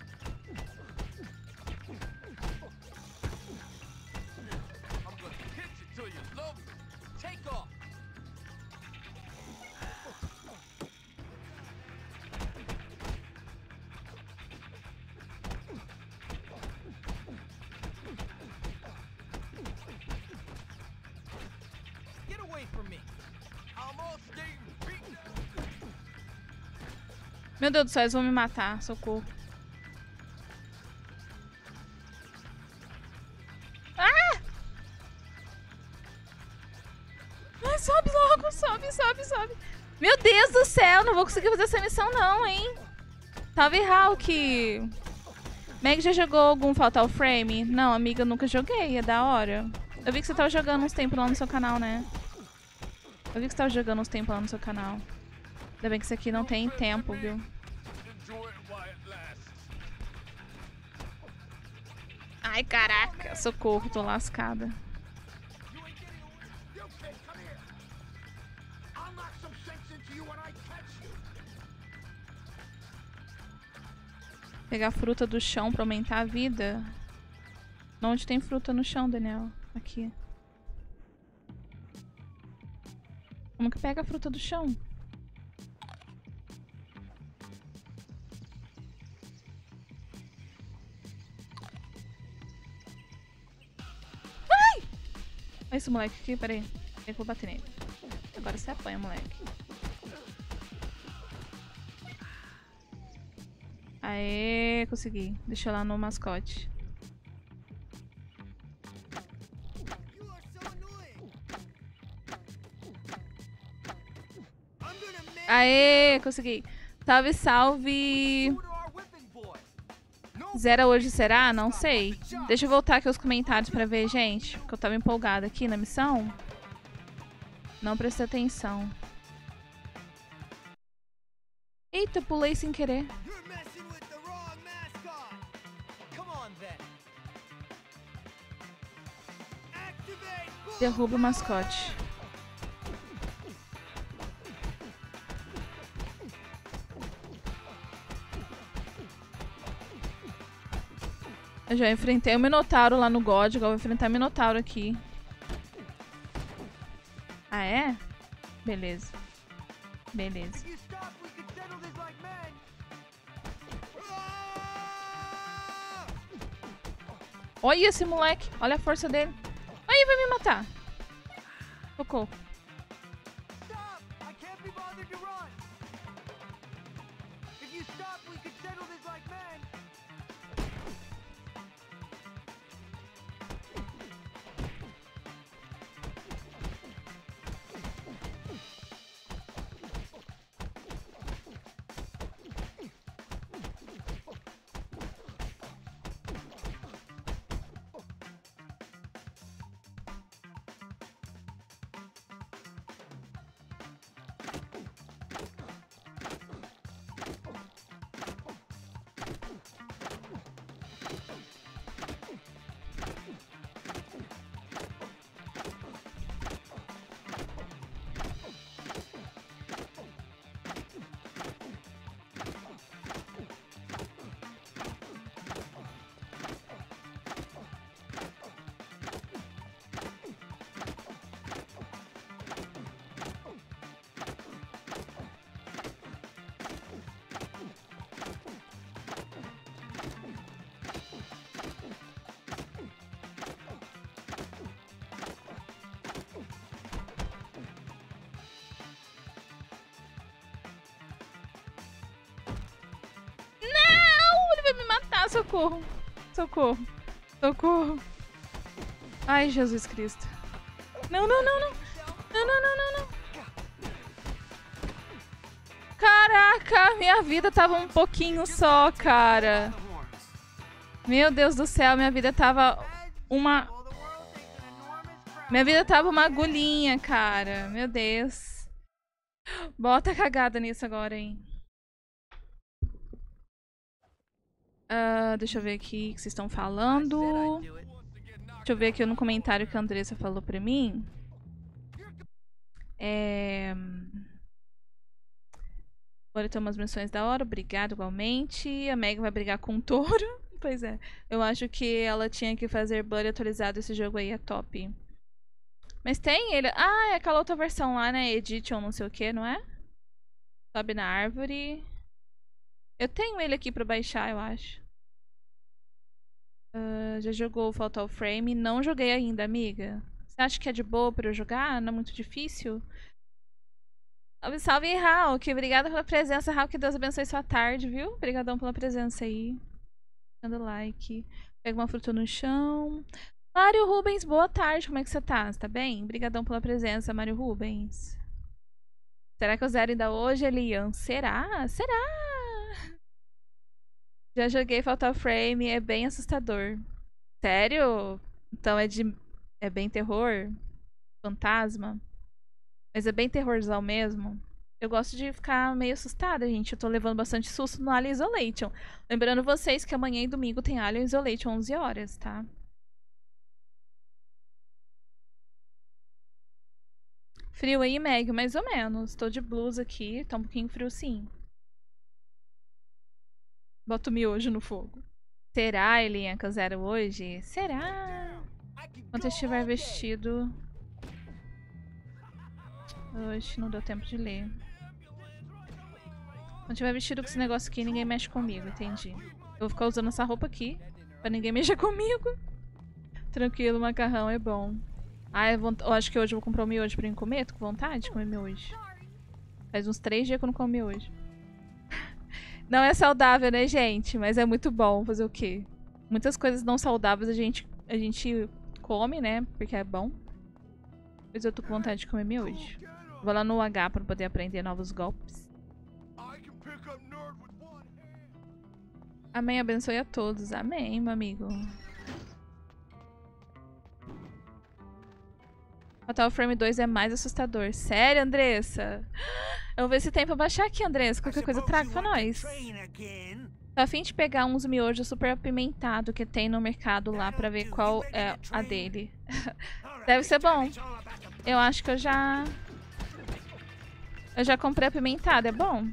Meu Deus do céu, eles vão me matar. Socorro. Ah! Ai, sobe logo. Sobe, sobe, sobe. Meu Deus do céu, não vou conseguir fazer essa missão não, hein? Salve, Hulk. Meg já jogou algum Fatal Frame? Não, amiga, eu nunca joguei. É da hora. Eu vi que você tava jogando uns tempos lá no seu canal, né? Eu vi que você tava jogando uns tempos lá no seu canal. Ainda bem que isso aqui não tem tempo, viu? Ai, caraca. Socorro, tô lascada. Pegar fruta do chão pra aumentar a vida. Onde tem fruta no chão, Daniel? Aqui. Como que pega a fruta do chão? Ai! Olha esse moleque aqui, peraí. Eu vou bater nele. Agora você apanha, moleque. Aê, consegui. Deixa eu lá no mascote. Aê, consegui. Salve, salve. Zera hoje, será? Não sei. Deixa eu voltar aqui os comentários pra ver, gente. Porque eu tava empolgada aqui na missão. Não prestei atenção. Eita, pulei sem querer. Derruba o mascote. Eu já enfrentei o Minotauro lá no God, agora vou enfrentar o Minotauro aqui. Ah, é? Beleza. Beleza. Olha esse moleque. Olha a força dele. Aí, vai me matar. Socorro. socorro. Socorro. Socorro. Ai, Jesus Cristo. Não, não, não, não. Não, não, não, não, não. Caraca, minha vida tava um pouquinho só, cara. Meu Deus do céu, minha vida tava uma... Minha vida tava uma agulhinha, cara. Meu Deus. Bota a cagada nisso agora, hein. Deixa eu ver aqui o que vocês estão falando. Deixa eu ver aqui no comentário que a Andressa falou pra mim. Bora ter umas missões da hora. Obrigado, igualmente. A Meg vai brigar com o touro. Pois é. Eu acho que ela tinha que fazer Blood atualizado. Esse jogo aí é top. Mas tem ele... Ah, é aquela outra versão lá, né? Edition, não sei o que, não é? Sobe na árvore. Eu tenho ele aqui pra baixar, eu acho. Já jogou o Fatal Frame? Não joguei ainda, amiga. Você acha que é de boa pra eu jogar? Não é muito difícil? Salve, salve, Hulk. Obrigada pela presença, Hulk. Que Deus abençoe sua tarde, viu? Obrigadão pela presença aí. Dando like. Pega uma fruta no chão. Mário Rubens, boa tarde. Como é que você tá? Você tá bem? Obrigadão pela presença, Mário Rubens. Será que eu zero ainda hoje, Elian? Será? Será? Já joguei Fatal Frame, é bem assustador. Sério? Então é bem terror? Fantasma? Mas é bem terrorzão mesmo? Eu gosto de ficar meio assustada, gente. Eu tô levando bastante susto no Alien Isolation. Lembrando vocês que amanhã e domingo tem Alien Isolation 11 horas, tá? Frio aí, Meg? Mais ou menos. Tô de blusa aqui. Tá um pouquinho frio, sim. Bota o miojo no fogo. Será, Elianca Zero hoje? Será? Quando eu estiver vestido... Oxe, não deu tempo de ler. Quando eu estiver vestido com esse negócio aqui, ninguém mexe comigo, entendi. Eu vou ficar usando essa roupa aqui, pra ninguém mexer comigo. Tranquilo, macarrão é bom. Ah, eu acho que hoje eu vou comprar o miojo pra mim comer. Tô com vontade de comer miojo. Faz uns 3 dias que eu não como miojo. Não é saudável, né, gente? Mas é muito bom. Fazer o quê? Muitas coisas não saudáveis a gente come, né? Porque é bom. Mas eu tô com vontade de comer miojo. Vou lá no H pra poder aprender novos golpes. Amém, abençoe a todos. Amém, meu amigo. Fatal Frame 2 é mais assustador. Sério, Andressa? Eu vou ver se tem pra baixar aqui, Andressa. Qualquer coisa traga pra nós. Tô a fim de pegar uns miojos super apimentados que tem no mercado lá pra ver qual é a dele. Deve ser bom. Eu acho que eu já comprei apimentado, é bom?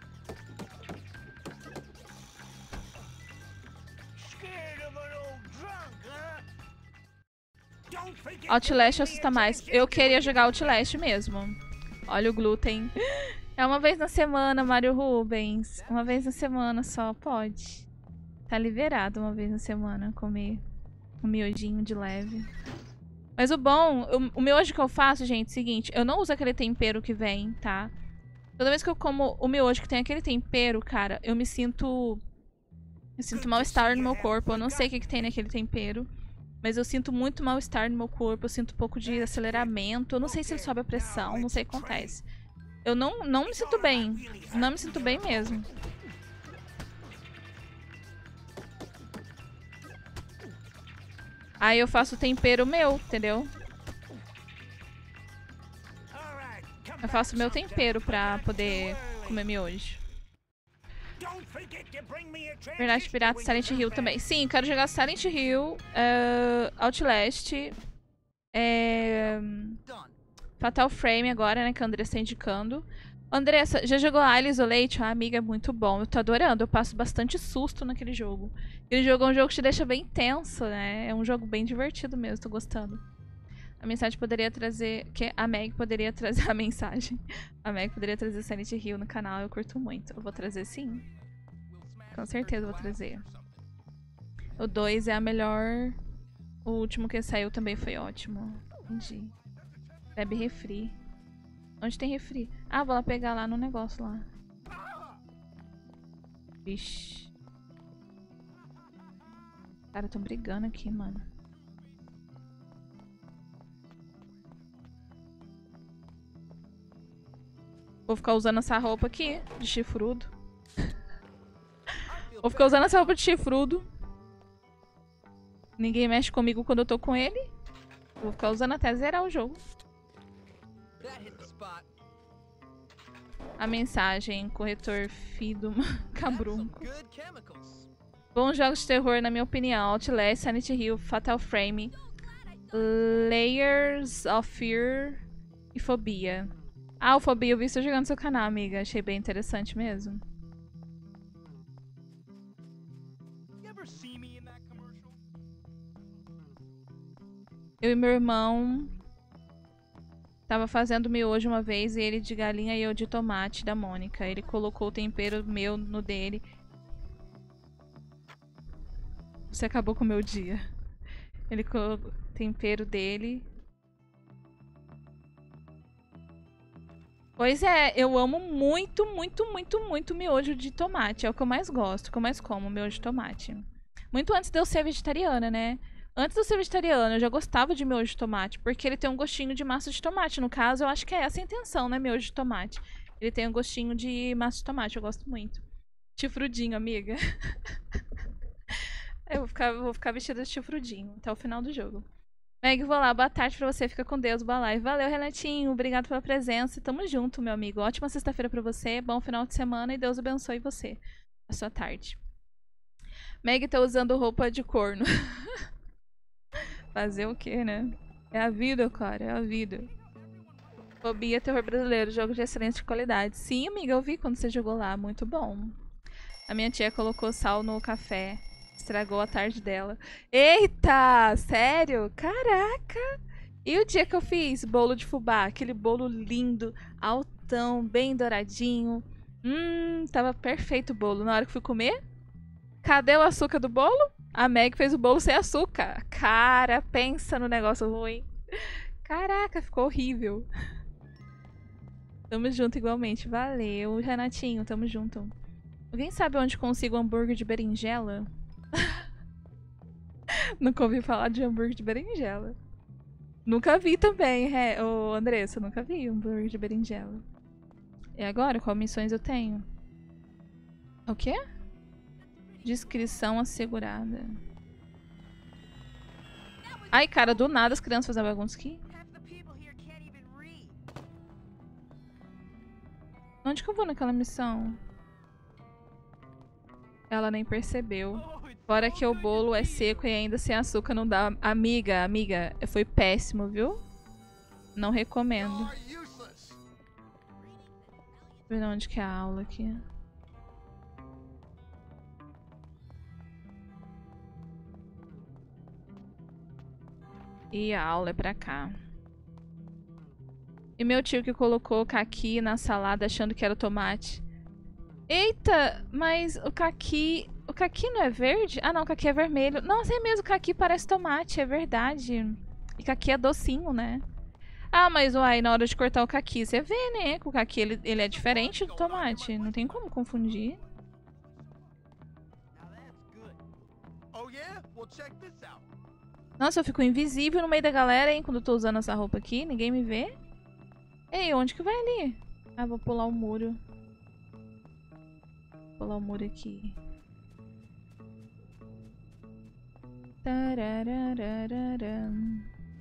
Outlast assusta mais. Eu queria jogar Outlast mesmo. Olha o glúten. É uma vez na semana, Mário Rubens. Uma vez na semana só, pode. Tá liberado uma vez na semana comer um miojinho de leve. Mas o bom, o miojo que eu faço, gente, é o seguinte. Eu não uso aquele tempero que vem, tá? Toda vez que eu como o miojo que tem aquele tempero, cara, eu me sinto... Eu sinto mal-estar no meu corpo. Eu não sei o que tem naquele tempero. Mas eu sinto muito mal-estar no meu corpo. Eu sinto um pouco de aceleramento. Eu não sei se ele sobe a pressão. Não sei o que acontece. Eu não me sinto bem. Não me sinto bem mesmo. Aí eu faço o tempero meu, entendeu? Eu faço o meu tempero pra poder comer miojo. Verdade, Pirata, Silent Hill também. Sim, quero jogar Silent Hill, Outlast, Fatal Frame agora, né, que a Andressa tá indicando. Andressa, já jogou Alien Isolation? Ah, amiga, é muito bom. Eu tô adorando, eu passo bastante susto naquele jogo. Aquele jogo é um jogo que te deixa bem tenso, né? É um jogo bem divertido mesmo, tô gostando. A mensagem poderia trazer... A Meg poderia trazer a mensagem. A Meg poderia trazer Silent Hill no canal, eu curto muito. Eu vou trazer sim. Com certeza eu vou trazer. O 2 é a melhor... O último que saiu também foi ótimo. Entendi. Bebe refri. Onde tem refri? Ah, vou lá pegar lá no negócio lá. Vixe. Cara, tão brigando aqui, mano. Vou ficar usando essa roupa aqui, de chifrudo. Vou ficar usando essa roupa de chifrudo. Ninguém mexe comigo quando eu tô com ele. Vou ficar usando até zerar o jogo. A mensagem, corretor Fido Cabrunco. Bons jogos de terror, na minha opinião. Outlast, Silent Hill, Fatal Frame, Layers of Fear e Fobia. Ah, o Fobia eu vi você jogando no seu canal, amiga. Achei bem interessante mesmo. Eu e meu irmão tava fazendo miojo uma vez, e ele de galinha e eu de tomate da Mônica. Ele colocou o tempero meu no dele. Você acabou com o meu dia. Ele colocou o tempero dele. Pois é, eu amo muito, muito, muito, muito miojo de tomate. É o que eu mais gosto, o que eu mais como, miojo de tomate. Muito antes de eu ser vegetariana, né? Antes de eu ser vegetariana, eu já gostava de miojo de tomate, porque ele tem um gostinho de massa de tomate. No caso, eu acho que é essa a intenção, né? Miojo de tomate. Ele tem um gostinho de massa de tomate, eu gosto muito. Chifrudinho, amiga. Eu vou ficar vestida de chifrudinho até o final do jogo. Meg, vou lá. Boa tarde pra você. Fica com Deus. Boa live. Valeu, Renatinho. Obrigado pela presença. Tamo junto, meu amigo. Ótima sexta-feira pra você. Bom final de semana e Deus abençoe você. A sua tarde. Meg tá usando roupa de corno. Fazer o quê, né? É a vida, cara. É a vida. Fobia, terror brasileiro. Jogo de excelente qualidade. Sim, amiga. Eu vi quando você jogou lá. Muito bom. A minha tia colocou sal no café. Estragou a tarde dela. Eita! Sério? Caraca! E o dia que eu fiz bolo de fubá? Aquele bolo lindo, altão, bem douradinho. Tava perfeito o bolo. Na hora que fui comer, cadê o açúcar do bolo? A Meg fez o bolo sem açúcar. Cara, pensa no negócio ruim. Caraca, ficou horrível. Tamo junto igualmente. Valeu, Renatinho. Tamo junto. Alguém sabe onde consigo hambúrguer de berinjela? Nunca ouvi falar de hambúrguer de berinjela. Nunca vi também, ô Andressa. Nunca vi hambúrguer de berinjela. E agora, qual missões eu tenho? O quê? Descrição assegurada. Ai, cara, do nada as crianças fazem bagunça aqui. Onde que eu vou naquela missão? Ela nem percebeu. Fora que o bolo é seco e ainda sem açúcar não dá. Amiga, foi péssimo, viu? Não recomendo. Deixa eu ver onde que é a aula aqui. E a aula é pra cá. E meu tio que colocou caqui na salada achando que era tomate. Eita, mas o caqui não é verde? Ah, não, o caqui é vermelho. Nossa, é mesmo, o caqui parece tomate, é verdade. E caqui é docinho, né? Ah, mas uai, na hora de cortar o caqui, você vê, né? Que o caqui, ele é diferente do tomate. Não tem como confundir. Nossa, eu fico invisível no meio da galera, hein? Quando eu tô usando essa roupa aqui, ninguém me vê. Ei, onde que vai ali? Ah, vou pular o muro. Vou pular o muro aqui. Tararararam.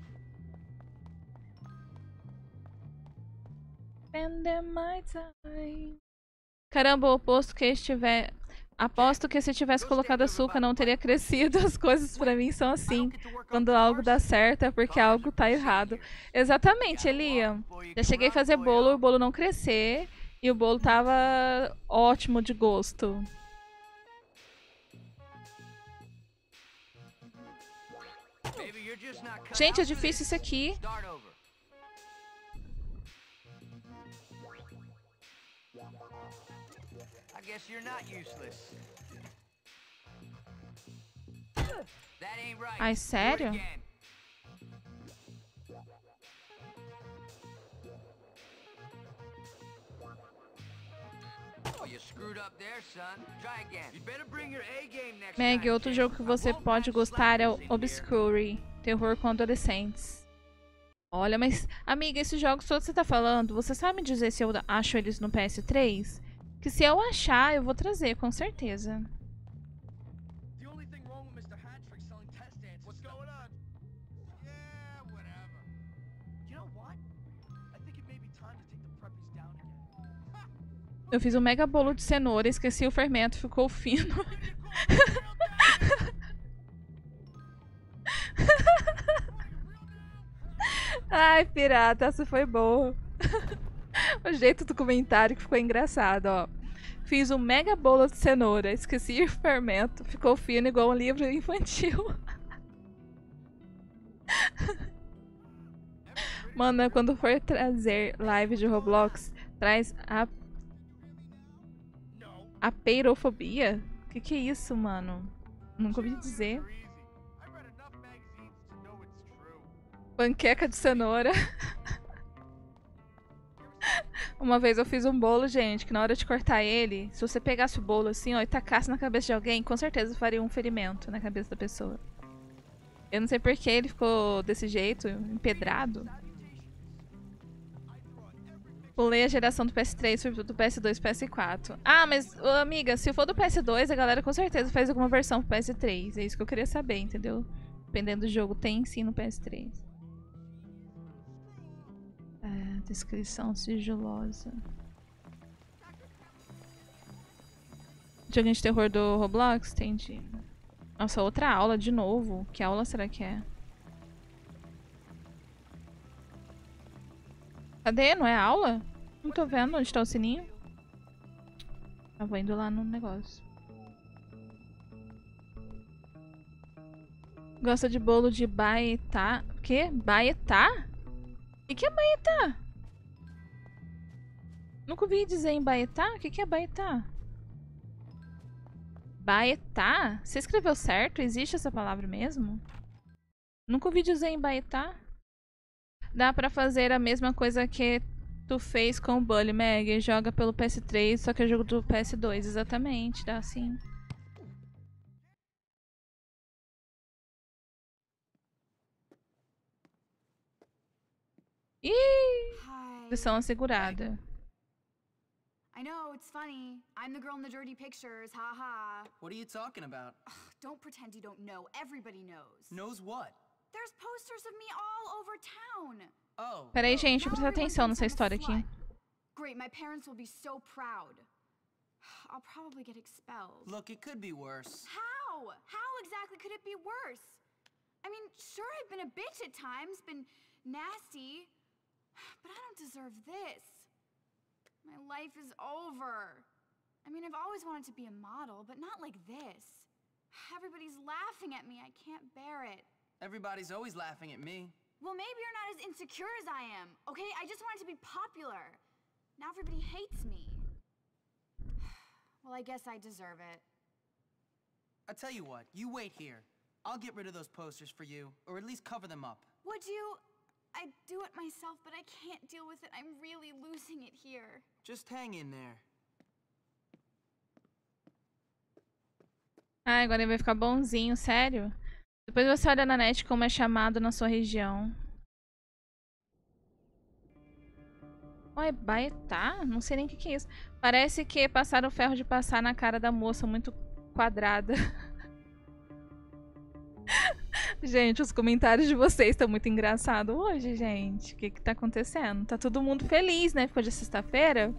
Spend my time. Caramba, o oposto que estiver... Aposto que se tivesse colocado açúcar não teria crescido. As coisas pra mim são assim. Quando algo dá certo é porque algo tá errado. Exatamente, Elia. Já cheguei a fazer bolo e o bolo não crescer. E o bolo tava ótimo de gosto. Gente, é difícil isso aqui. Ai, sério? Meg, outro jogo que você pode gostar é o Obscure, terror com adolescentes. Olha, mas, amiga, esses jogos todos que você tá falando, você sabe me dizer se eu acho eles no PS3? Que se eu achar, eu vou trazer, com certeza. Eu fiz um mega bolo de cenoura, esqueci o fermento, ficou fino. Ai, pirata, essa foi boa. O jeito do comentário que ficou engraçado, ó. Fiz um mega bolo de cenoura, esqueci o fermento, ficou fino igual um livro infantil. Mano, quando for trazer live de Roblox, traz a peirofobia? Que é isso, mano? Nunca ouvi dizer. Panqueca de cenoura. Uma vez eu fiz um bolo, gente, que na hora de cortar ele, se você pegasse o bolo assim, ó, e tacasse na cabeça de alguém, com certeza faria um ferimento na cabeça da pessoa. Eu não sei por que ele ficou desse jeito, empedrado. Pulei a geração do PS3, fui do PS2 e PS4. Ah, mas, ô, amiga, se for do PS2, a galera com certeza faz alguma versão pro PS3. É isso que eu queria saber, entendeu? Dependendo do jogo, tem sim no PS3. Descrição sigilosa. Joguinho de terror do Roblox? Entendi. Nossa, outra aula de novo. Que aula será que é? Cadê? Não é aula? Não tô vendo onde tá o sininho. Eu vou indo lá no negócio. Gosta de bolo de baetá? O quê? Baetá? O que é baetá? Nunca ouvi dizer em baetá? O que é baetá? Baetá? Você escreveu certo? Existe essa palavra mesmo? Nunca ouvi dizer em baetá. Dá pra fazer a mesma coisa que tu fez com o Bully, Meg. Joga pelo PS3, só que é jogo do PS2. Exatamente, dá sim. Ih! Lição assegurada. I know, it's funny. I'm the girl in the dirty pictures, haha. What are you talking about? Don't pretend you don't know. Everybody knows. Knows what? There's posters of me all over town. Oh. Peraí, gente, Now presta everyone atenção thinks nessa I'm a história aqui. slut. Great, my parents will be so proud. I'll probably get expelled. Look, it could be worse. How? How exactly could it be worse? I mean, sure, I've been a bitch at times, been nasty, but I don't deserve this. My life is over. I mean, I've always wanted to be a model, but not like this. Everybody's laughing at me. I can't bear it. Everybody's always laughing at me. Well, maybe you're not as insecure as I am, okay? I just wanted to be popular. Now everybody hates me. Well, I guess I deserve it. I tell you what, you wait here. I'll get rid of those posters for you, or at least cover them up. Would you? I'd do it myself, but I can't deal with it. I'm really losing it here. Just hang in there. Ah, agora ele vai ficar bonzinho, sério? Depois você olha na net como é chamado na sua região. Oi, baetá? Não sei nem o que é isso. Parece que passaram o ferro de passar na cara da moça, muito quadrada. Gente, os comentários de vocês estão muito engraçados hoje, gente. O que tá acontecendo? Tá todo mundo feliz, né? Ficou de sexta-feira.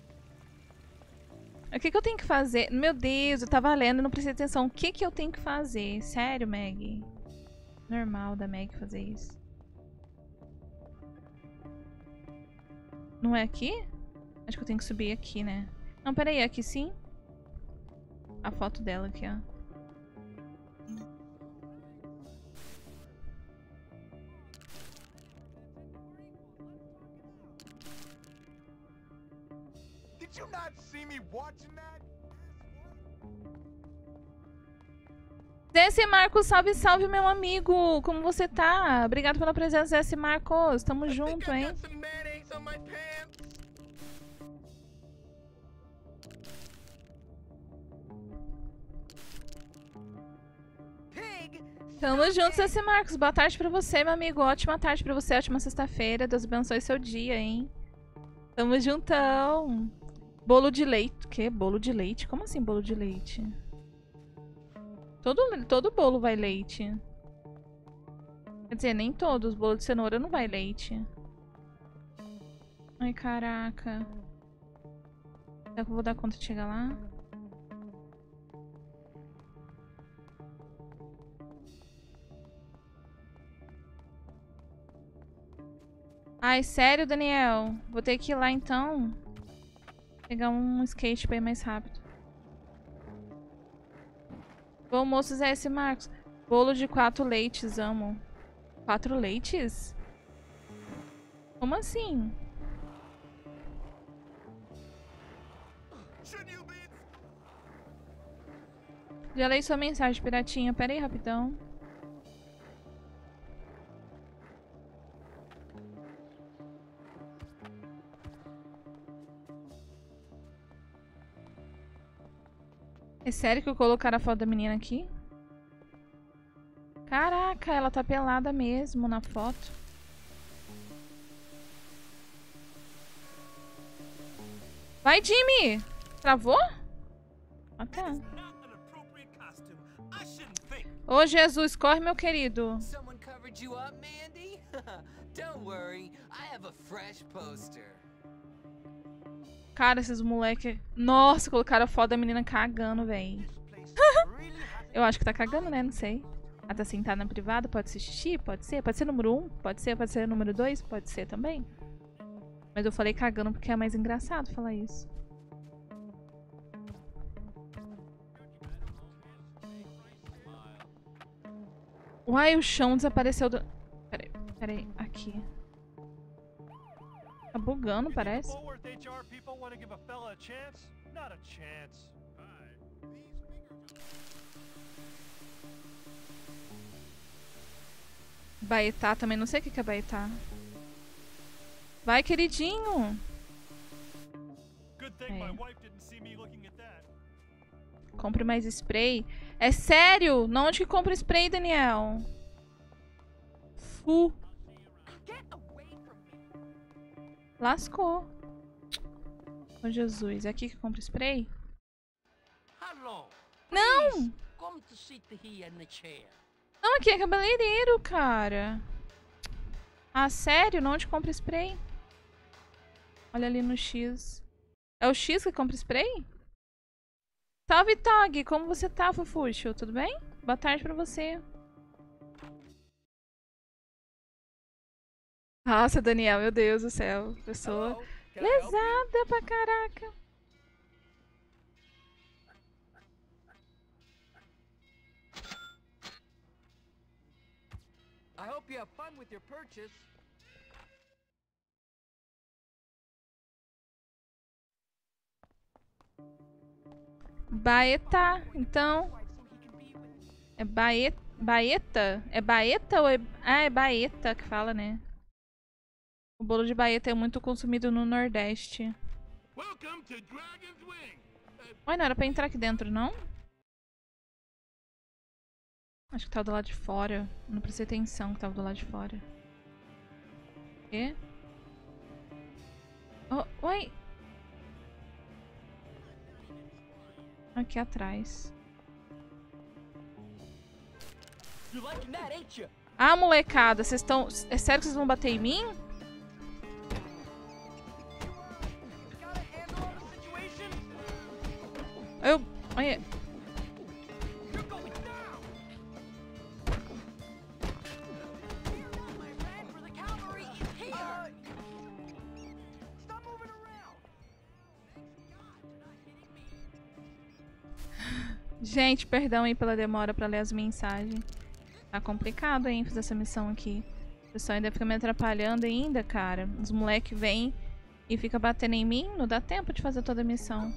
O que eu tenho que fazer? Meu Deus, eu tava lendo e não prestei atenção. O que eu tenho que fazer? Sério, Meg? Normal da Meg fazer isso. Não é aqui? Acho que eu tenho que subir aqui, né? Não, peraí, aqui sim. A foto dela aqui, ó. Did you not see me watching that? Zé Marcos, salve, salve, meu amigo! Como você tá? Obrigado pela presença, Zé Marcos. Tamo junto, hein? Pig! Tamo juntos, esse Marcos. Boa tarde pra você, meu amigo. Ótima tarde pra você, ótima sexta-feira. Deus abençoe seu dia, hein? Tamo juntão. Bolo de leite. O quê? Bolo de leite? Como assim bolo de leite? Todo bolo vai leite. Quer dizer, nem todos. Bolo de cenoura não vai leite. Ai, caraca. Será que eu vou dar conta de chegar lá? Ai, sério, Daniel? Vou ter que ir lá, então. Pegar um skate pra ir mais rápido. Bom, moços, é esse, Marcos. Bolo de 4 leites, amo. 4 leites? Como assim? Já leio sua mensagem, piratinha. Pera aí, rapidão. É sério que eu colocaram a foto da menina aqui? Caraca, ela tá pelada mesmo na foto. Vai, Jimmy! Travou? Ah, tá. Ô, Jesus, corre, meu querido. Someone covered you up, Mandy? Don't worry, I have a fresh poster. Cara, esses moleque... Nossa, colocaram a foto da menina cagando, véi. Eu acho que tá cagando, né? Não sei. Ela tá sentada na privada, pode ser xixi? Pode ser. Pode ser número 1? Pode ser número 2? Pode ser também. Mas eu falei cagando porque é mais engraçado falar isso. Uai, o chão desapareceu do... Peraí, aqui. Tá bugando, parece. Baetá também, não sei o que é baetá. Vai, queridinho. Compre mais spray. É sério? Onde que compra spray, Daniel? Lascou. Ô, Jesus. É aqui que compra spray? Não! Não, aqui é cabeleireiro, cara. Ah, sério? Onde compra spray? Olha ali no X. É o X que compra spray? Salve, Tog! Como você tá, Fofuxo? Tudo bem? Boa tarde pra você. Nossa, Daniel, meu Deus do céu. Pessoa lesada pra caraca. I hope you have fun with your purchase. Baeta, então. É baeta? Baeta? É baeta ou é... Ah, é baeta que fala, né? O bolo de baeta é muito consumido no Nordeste. Ué, não era pra entrar aqui dentro, não? Acho que tava do lado de fora. Não prestei atenção que tava do lado de fora. Quê? Oh, oi! Aqui atrás. Ah, molecada, vocês estão... É sério que vocês vão bater em mim? Olha... Gente, perdão aí pela demora pra ler as mensagens. Tá complicado, hein, fazer essa missão aqui. O pessoal ainda fica me atrapalhando ainda, cara. Os moleques vêm e fica batendo em mim. Não dá tempo de fazer toda a missão.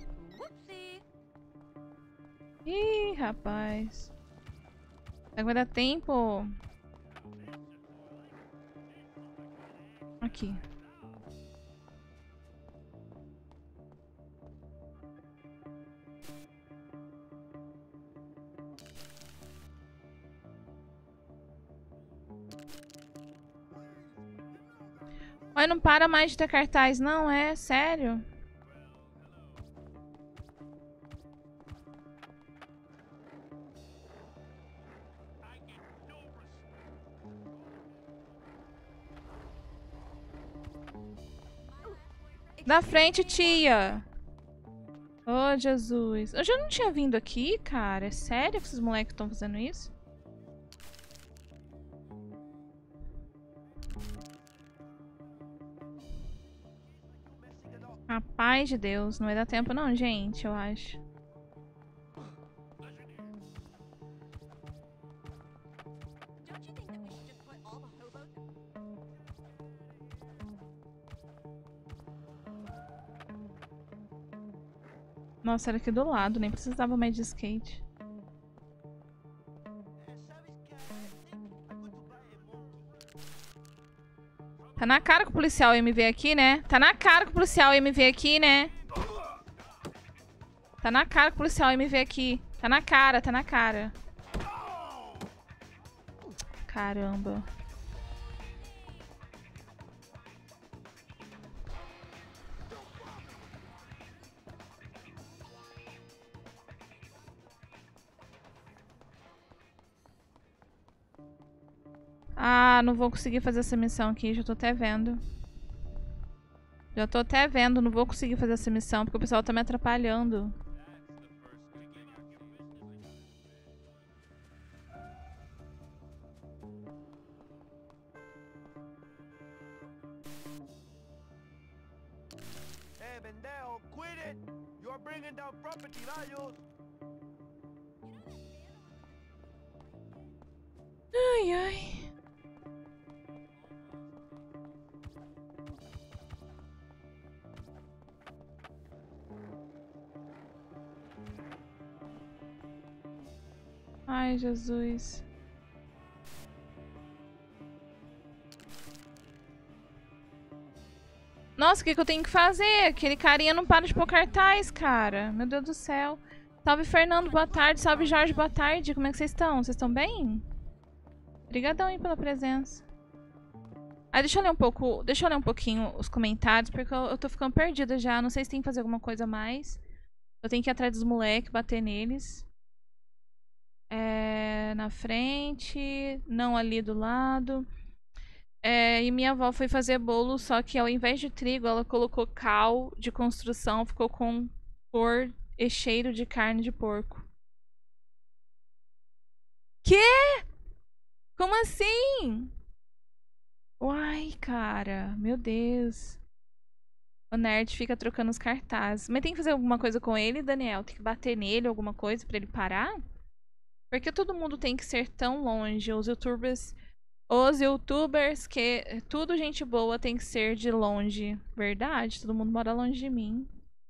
Ih, rapaz. Será que vai dar tempo? Aqui. Mas não para mais de ter cartaz, não, é sério? Da frente, tia. Oh, Jesus. Eu já não tinha vindo aqui, cara. É sério que esses moleques estão fazendo isso? Rapaz de Deus. Não vai dar tempo não, gente, eu acho. Nossa, era aqui do lado, nem precisava mais de skate. Tá na cara que o policial ia me ver aqui, né? Tá na cara que o policial ia me ver aqui, né? Tá na cara que o policial ia me ver aqui. Tá na cara, tá na cara. Caramba. Ah, não vou conseguir fazer essa missão aqui, já tô até vendo. Já tô até vendo, não vou conseguir fazer essa missão porque o pessoal tá me atrapalhando. Hey, pendejo, quit it! You're bringing down property values! Ai, ai. Ai, Jesus. Nossa, o que que eu tenho que fazer? Aquele carinha não para de pôr cartaz, cara. Meu Deus do céu. Salve, Fernando, boa tarde. Salve, Jorge, boa tarde. Como é que vocês estão? Vocês estão bem? Obrigadão aí pela presença. Ah, deixa eu ler um pouco, deixa eu ler um pouquinho os comentários, porque eu tô ficando perdida já. Não sei se tem que fazer alguma coisa a mais. Eu tenho que ir atrás dos moleques, bater neles. Na frente, não ali do lado. E minha avó foi fazer bolo, só que ao invés de trigo, ela colocou cal de construção, ficou com cor e cheiro de carne de porco. Quê? Como assim? Uai, cara, meu Deus. O nerd fica trocando os cartazes. Mas tem que fazer alguma coisa com ele, Daniel? Tem que bater nele, alguma coisa pra ele parar? Por que todo mundo tem que ser tão longe? Os youtubers que tudo gente boa tem que ser de longe. Verdade, todo mundo mora longe de mim.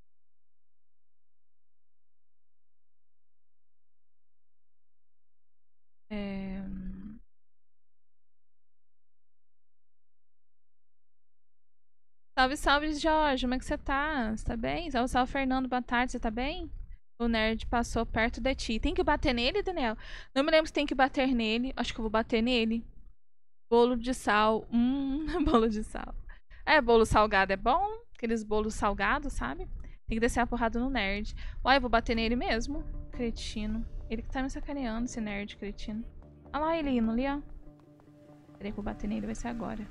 Salve, salve, Jorge. Como é que você tá? Você tá bem? Salve, salve, Fernando. Boa tarde. Você tá bem? O nerd passou perto de ti. Tem que bater nele, Daniel? Não me lembro se tem que bater nele. Acho que eu vou bater nele. Bolo de sal. Bolo de sal. Bolo salgado é bom. Aqueles bolos salgados, sabe? Tem que descer a porrada no nerd. Uai, eu vou bater nele mesmo. Cretino. Ele que tá me sacaneando, esse nerd cretino. Olha lá ele indo ali, ó. Peraí que eu vou bater nele, vai ser agora.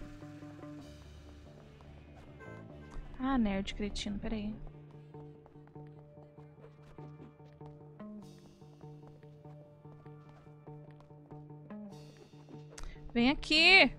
Ah, nerd cretino, peraí. Vem aqui!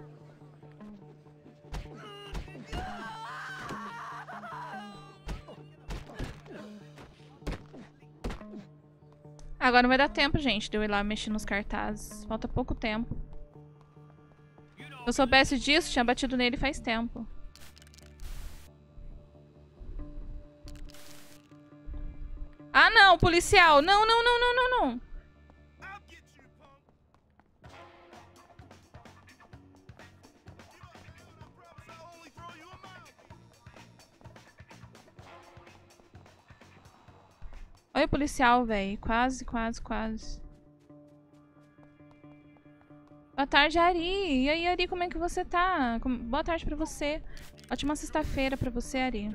Agora não vai dar tempo, gente, de eu ir lá mexer nos cartazes. Falta pouco tempo. Se eu soubesse disso, tinha batido nele faz tempo. Ah, não, policial! Não, não, não, não, não, não! Oi, policial, velho. Quase, quase, quase. Boa tarde, Ari. E aí, Ari, como é que você tá? Boa tarde pra você. Ótima sexta-feira pra você, Ari.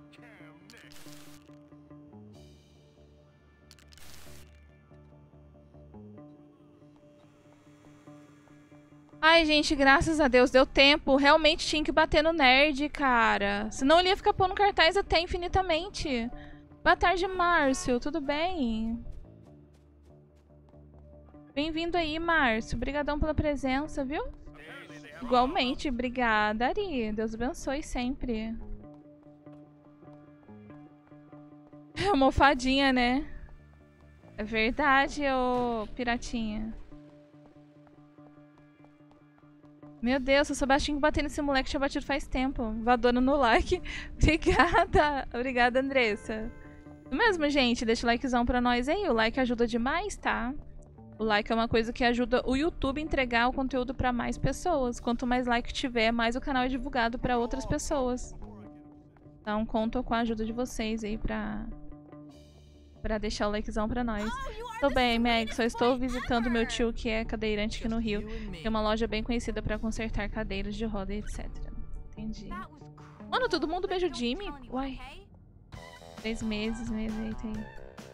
Ai, gente, graças a Deus, deu tempo. Realmente tinha que bater no nerd, cara. Senão ele ia ficar pondo cartaz até infinitamente. Boa tarde, Márcio. Tudo bem? Bem-vindo aí, Márcio. Obrigadão pela presença, viu? Igualmente. Obrigada, Ari. Deus abençoe sempre. Almofadinha, né? É verdade, ô piratinha. Meu Deus, se eu soubesse que tinha que bater nesse moleque, tinha batido faz tempo. Vadona no like. Obrigada. Obrigada, Andressa. Mesmo, gente, deixa o likezão pra nós aí. O like ajuda demais, tá? O like é uma coisa que ajuda o YouTube a entregar o conteúdo pra mais pessoas. Quanto mais like tiver, mais o canal é divulgado pra outras pessoas. Então, conto com a ajuda de vocês aí pra deixar o likezão pra nós. Tô bem, Meg. Só estou visitando meu tio que é cadeirante aqui no Rio. Tem uma loja bem conhecida pra consertar cadeiras de roda e etc. Entendi. Mano, todo mundo beija o Jimmy? Uai. 3 meses, eita aí.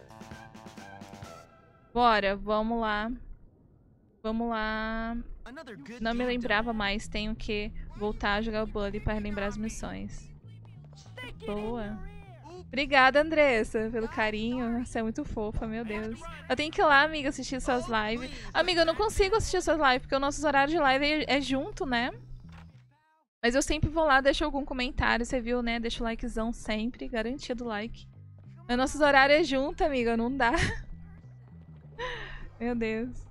Bora, vamos lá. Vamos lá. Não me lembrava mais. Tenho que voltar a jogar o Bully para relembrar as missões. Boa. Obrigada, Andressa, pelo carinho. Você é muito fofa, meu Deus. Eu tenho que ir lá, amiga, assistir suas lives. Amiga, eu não consigo assistir suas lives, porque o nosso horário de live é junto, né? Mas eu sempre vou lá, deixo algum comentário, você viu, né? Deixa o likezão sempre, garantido like. Mas nossos horários é junto, amiga, não dá. Meu Deus.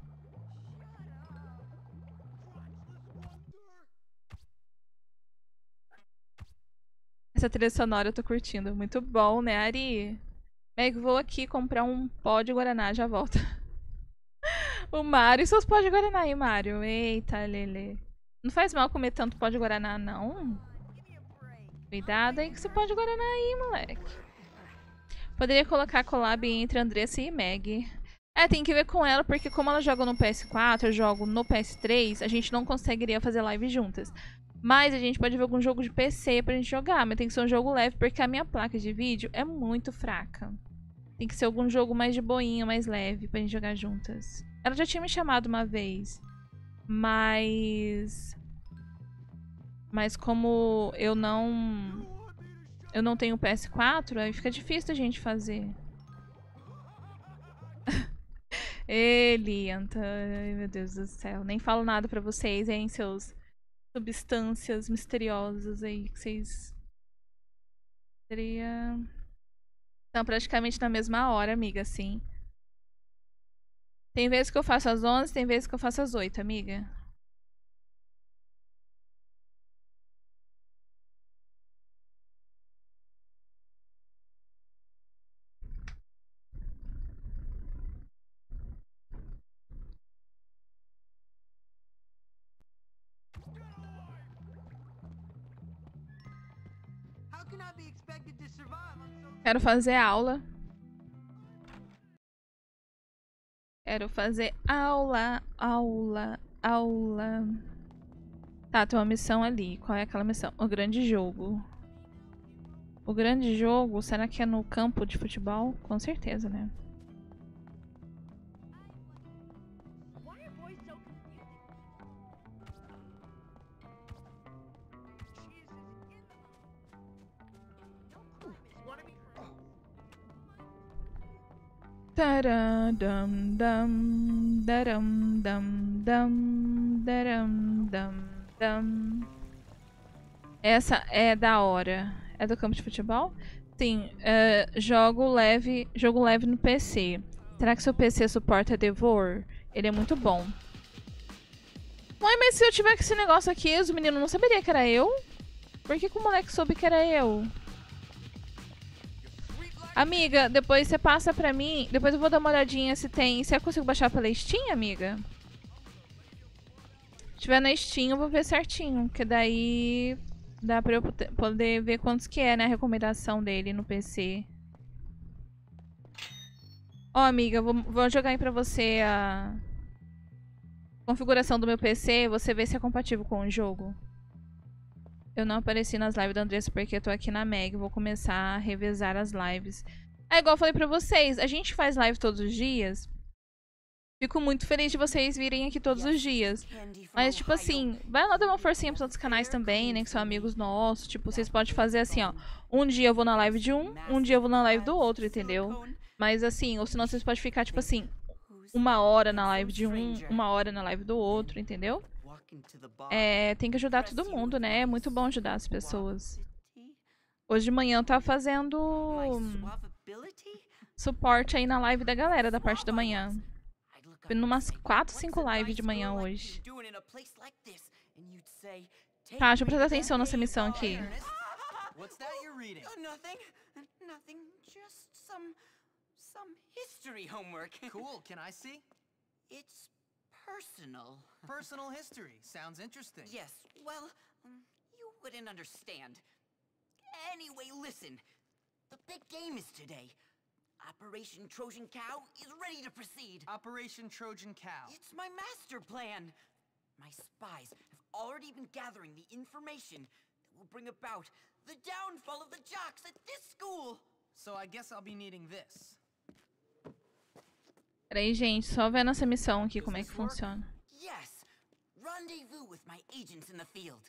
Essa trilha sonora eu tô curtindo. Muito bom, né, Ari? Meg, vou aqui comprar um pó de Guaraná, já volto. O Mário e seus pó de Guaraná aí, Mário. Eita, Lele. Não faz mal comer tanto pó de Guaraná, não. Cuidado aí com esse pó de Guaraná aí, moleque. Poderia colocar collab entre Andressa e Meg. É, tem que ver com ela, porque como ela joga no PS4, eu jogo no PS3, a gente não conseguiria fazer live juntas. Mas a gente pode ver algum jogo de PC pra gente jogar, mas tem que ser um jogo leve, porque a minha placa de vídeo é muito fraca. Tem que ser algum jogo mais de boinha, mais leve, pra gente jogar juntas. Ela já tinha me chamado uma vez, mas como eu não tenho PS4, aí fica difícil a gente fazer. Elianta, ai meu Deus do céu. Nem falo nada pra vocês, hein, seus substâncias misteriosas aí que vocês... Seria... Estão praticamente na mesma hora, amiga, sim. Tem vezes que eu faço às 11, tem vezes que eu faço às 8, amiga. Quero fazer aula. Quero fazer aula. Tá, tem uma missão ali. Qual é aquela missão? O grande jogo. O grande jogo, será que é no campo de futebol? Com certeza, né? Essa é da hora. É do campo de futebol? Sim, jogo leve no PC. Será que seu PC suporta Devor? Ele é muito bom. Ué, mas se eu tiver com esse negócio aqui, os meninos não saberiam que era eu? Por que o moleque soube que era eu? Amiga, depois você passa pra mim. Depois eu vou dar uma olhadinha se tem. Se eu consigo baixar pela Steam, amiga? Se tiver na Steam, eu vou ver certinho. Porque daí dá pra eu poder ver quantos que é, né? A recomendação dele no PC. Ó, amiga, vou jogar aí pra você configuração do meu PC, você vê se é compatível com o jogo. Eu não apareci nas lives da Andressa porque eu tô aqui na Meg. Vou começar a revezar as lives. É igual eu falei pra vocês, a gente faz live todos os dias. Fico muito feliz de vocês virem aqui todos os dias. Mas, tipo assim, vai lá dar uma forcinha pros outros canais também, né? Que são amigos nossos. Tipo, vocês podem fazer assim, ó. Um dia eu vou na live de um dia eu vou na live do outro, entendeu? Mas assim, ou senão vocês podem ficar, tipo assim, 1 hora na live de 1 hora na live do outro, entendeu? Tem que ajudar todo mundo, né? É muito bom ajudar as pessoas. Hoje de manhã eu tava fazendo suporte aí na live da galera, da parte da manhã. Fui numas 4, 5 lives de manhã hoje. Tá, deixa eu prestar atenção nessa missão aqui. What's that you're reading? Nothing. Nothing. Just some history homework. Cool. Can I see? It's personal. Personal history. Sounds interesting. Yes. Well, you wouldn't understand. Anyway, listen. The big game is today. Operation Trojan Cow is ready to proceed. Operation Trojan Cow. It's my master plan. My spies have already been gathering the information that will bring about the downfall of the jocks at this school. So I guess I'll be needing this. Peraí, gente, só vendo essa missão aqui como é que funciona. Yes. Rendezvous with my agents in the field.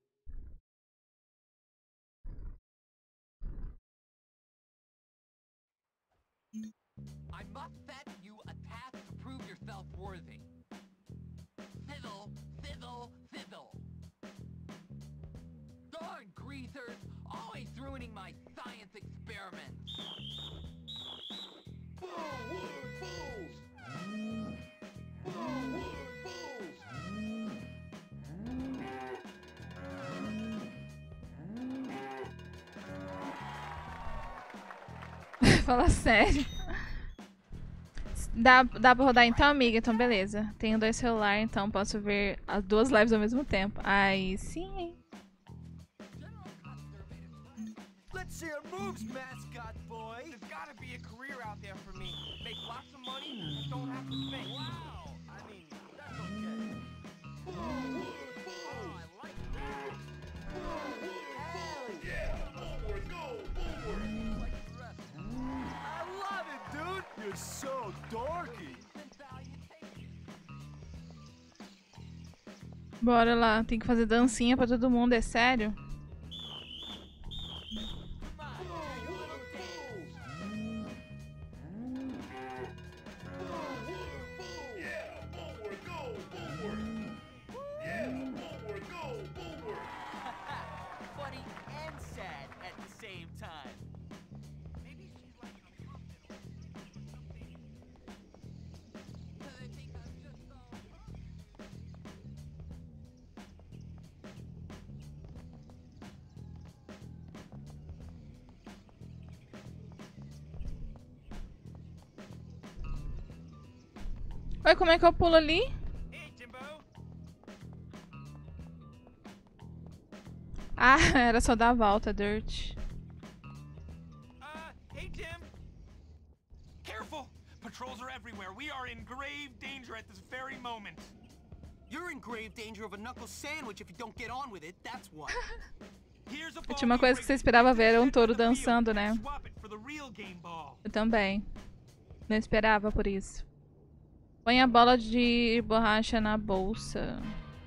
I must set you a task to prove yourself worthy. Fiddle, fiddle, fiddle. Darn greasers, always ruining my science experiments. Forward, fools! Forward, fools! Fala sério. Dá pra rodar então, amiga? Então, beleza. Tenho 2 celulares, então posso ver as 2 lives ao mesmo tempo. Aí sim, hein? Let's see your moves, mascot boy. There's gotta be a career out there for me. Make lots of money and don't have to think. Wow. I mean, that's okay. Forward, forward. I like that. Forward, yeah, forward, go, forward. Like the rest. I love it, dude. You're so dorky. Bora lá, tem que fazer dancinha pra todo mundo, é sério? Funny and sad at the same time. Maybe she's like a puppet or something. They think I'm just Oi, como é que eu pulo ali? Hey, Jimbo. Ah, era só dar a volta, Dirt. Hey, Jim. Careful! Patrols are everywhere. We are in grave danger at this very moment. You're in grave danger of a knuckle sandwich if you don't get on with it, that's what. Here's a Eu tinha uma coisa que você esperava ver, era um touro dançando, né? Swap it for the real game ball. Eu também. Não esperava por isso. Põe a bola de borracha na bolsa.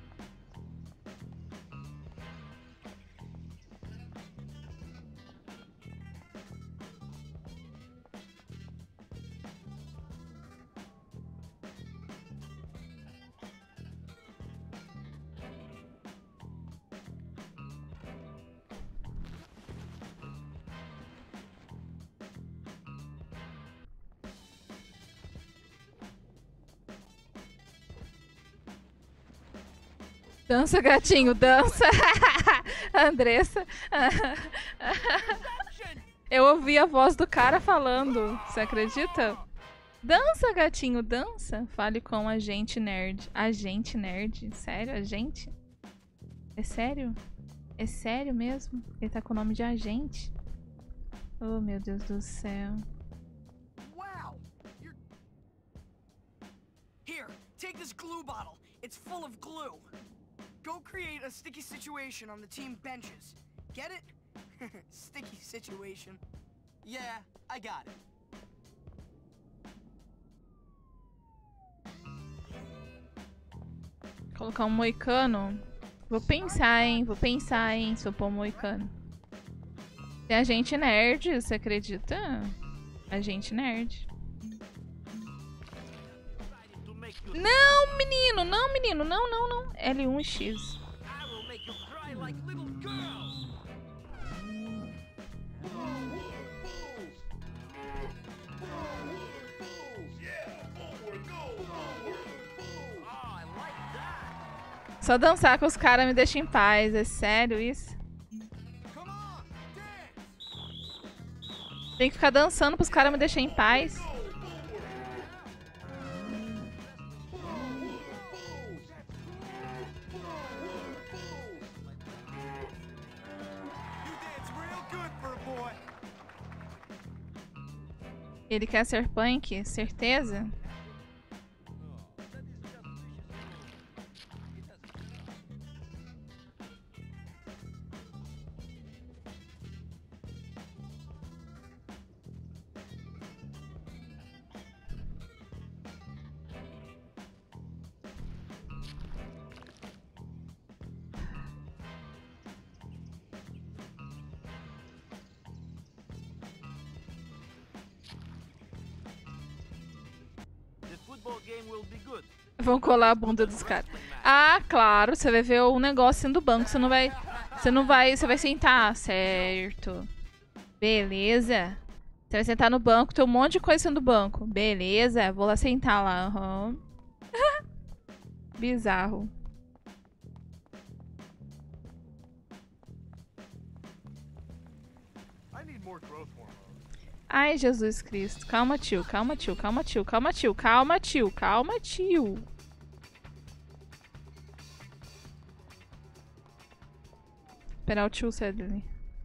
Dança, gatinho, dança. Andressa. Eu ouvi a voz do cara falando. Você acredita? Dança, gatinho, dança. Fale com a agente nerd. Agente nerd? Sério, agente? É sério? É sério mesmo? Ele tá com o nome de agente? Oh, meu Deus do céu. Wow! Here, take this glue bottle. It's full of glue. Go create a sticky situation on the team benches. Get it? Sticky situation. Yeah, I got it. Colocar um moicano. Vou pensar, hein, se eu pôr um moicano. Tem a gente nerd, você acredita? A gente nerd. Não, menino, não, menino, não, não, não. L1X. Só dançar com os caras me deixa em paz. É sério isso? Tem que ficar dançando pros caras me deixar em paz. Ele quer ser punk? Certeza? Vão colar a bunda dos caras. Ah, claro, você vai ver o negócio do banco. Você vai sentar, certo. Beleza. Você vai sentar no banco, tem um monte de coisa no banco. Beleza, vou lá sentar lá. Uhum. Bizarro. Ai, Jesus Cristo. Calma, tio. Calma, tio. Calma, tio. Calma, tio. Calma, tio. Calma, tio. Esperar o tio sair dali.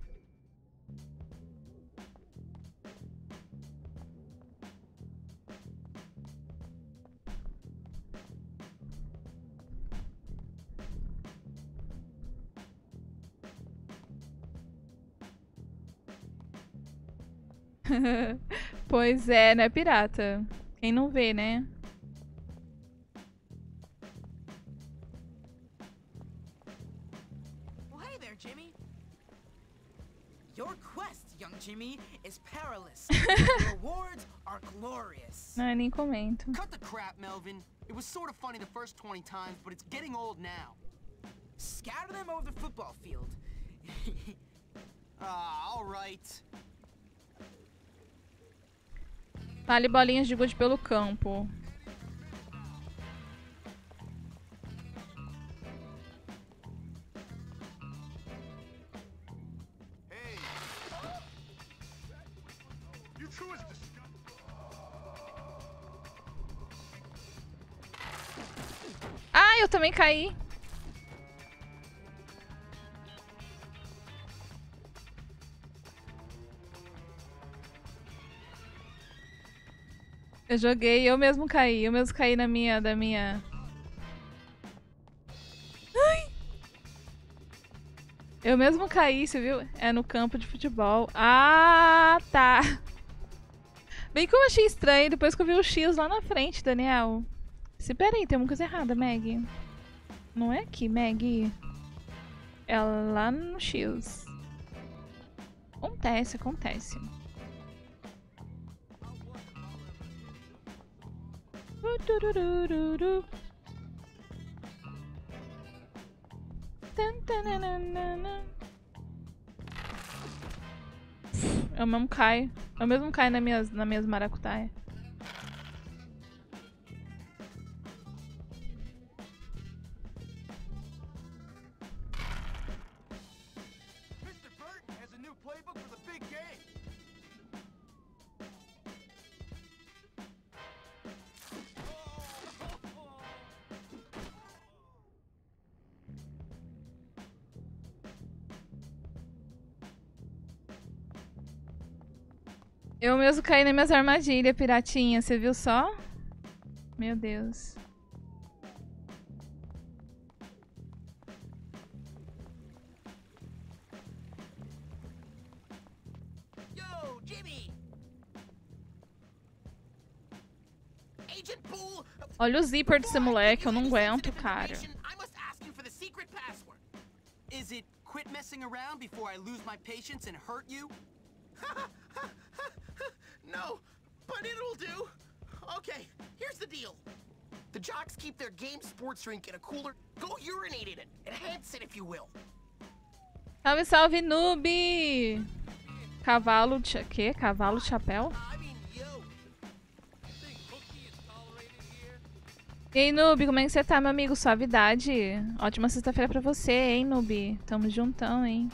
Pois é, né, pirata? Quem não vê, né? Well, hey there, Jimmy. Your quest, young Jimmy, is perilous. The rewards are glorious. Não, eu nem comento. Cut the crap, Melvin. It was sort of funny the first 20 times, but it's getting old now. Scatter them over the football field. All right. Fale bolinhas de gude pelo campo. Hey. You true as Ah, eu também caí. Eu joguei, eu mesmo caí da minha... Ai! Eu mesmo caí, você viu? É no campo de futebol. Ah, tá. Bem que eu achei estranho, depois que eu vi o X lá na frente, Daniel. Peraí, tem uma coisa errada, Meg. Não é aqui, Meg. É lá no X. Acontece, acontece. Eu mesmo caio. Eu mesmo caio nas minhas maracutaias. Mr. Burton has a new playbook for the big game. Eu mesmo caí nas minhas armadilhas, piratinha. Você viu só? Meu Deus. Jimmy! Agent Poole, Olha o zíper desse moleque, eu não aguento, cara. I must ask you for the secret password. Is it quit messing around before I lose my patience and hurt you? No, but it'll do. Okay, here's the deal. The jocks keep their game sports drink in a cooler. Go urinate in it. Enhance it if you will. Salve, salve, noob! Cavalo de... Quê? Cavalo de chapéu? I mean, yo. Think hooky is tolerated here? E aí, noob, como é que você tá, meu amigo? Suavidade. Ótima sexta-feira pra você, hein, noob? Tamo juntão, hein?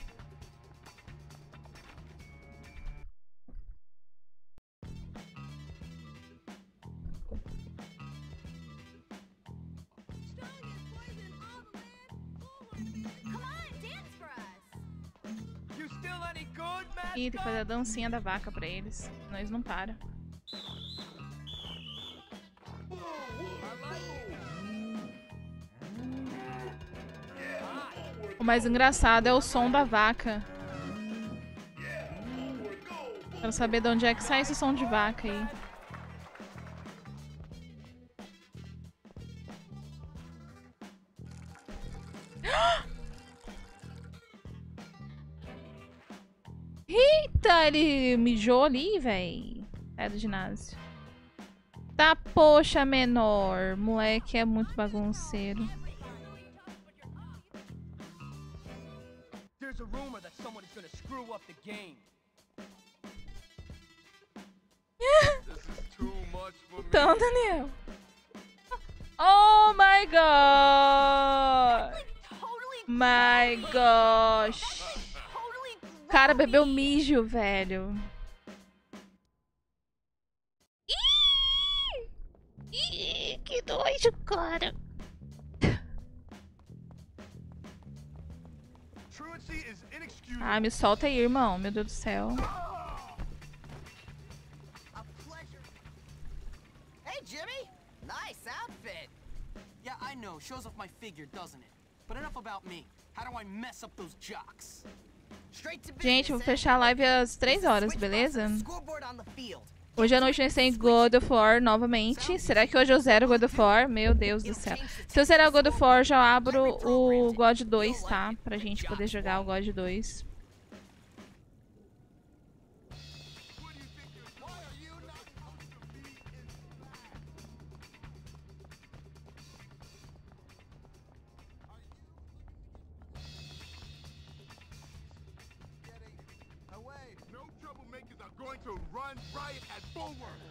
Come on, dance for us. You still any good, Ih, tem que fazer a dancinha da vaca pra eles. Senão eles não param. O mais engraçado é o som da vaca. Quero saber de onde é que sai esse som de vaca aí. Eita, ele mijou ali, véi. É do ginásio. Tá, poxa, menor. Moleque é muito bagunceiro. There's a rumor that someone is gonna screw up the game. This is too much for me. Então, Daniel. Oh my god. My gosh. O cara bebeu mijo, velho. Ih, que doido, cara. Truancy is inexcusable. Ah, me solta aí, irmão. Meu Deus do céu. A pleasure. Hey, Jimmy! Nice outfit! Yeah, I know. Shows off my figure, doesn't it? But enough about me. How do I mess up those jocks? Straight to business, Gente, eu vou fechar a live às 3 horas, Switch beleza? box on the scoreboard on the field. Hoje à noite nós temos God of War novamente. Será que hoje eu zero God of War? Meu Deus do céu. Se eu zerar o God of War, já abro o God 2, tá? Pra gente poder jogar o God 2. Away. No troublemakers are going to run riot at Bulwark.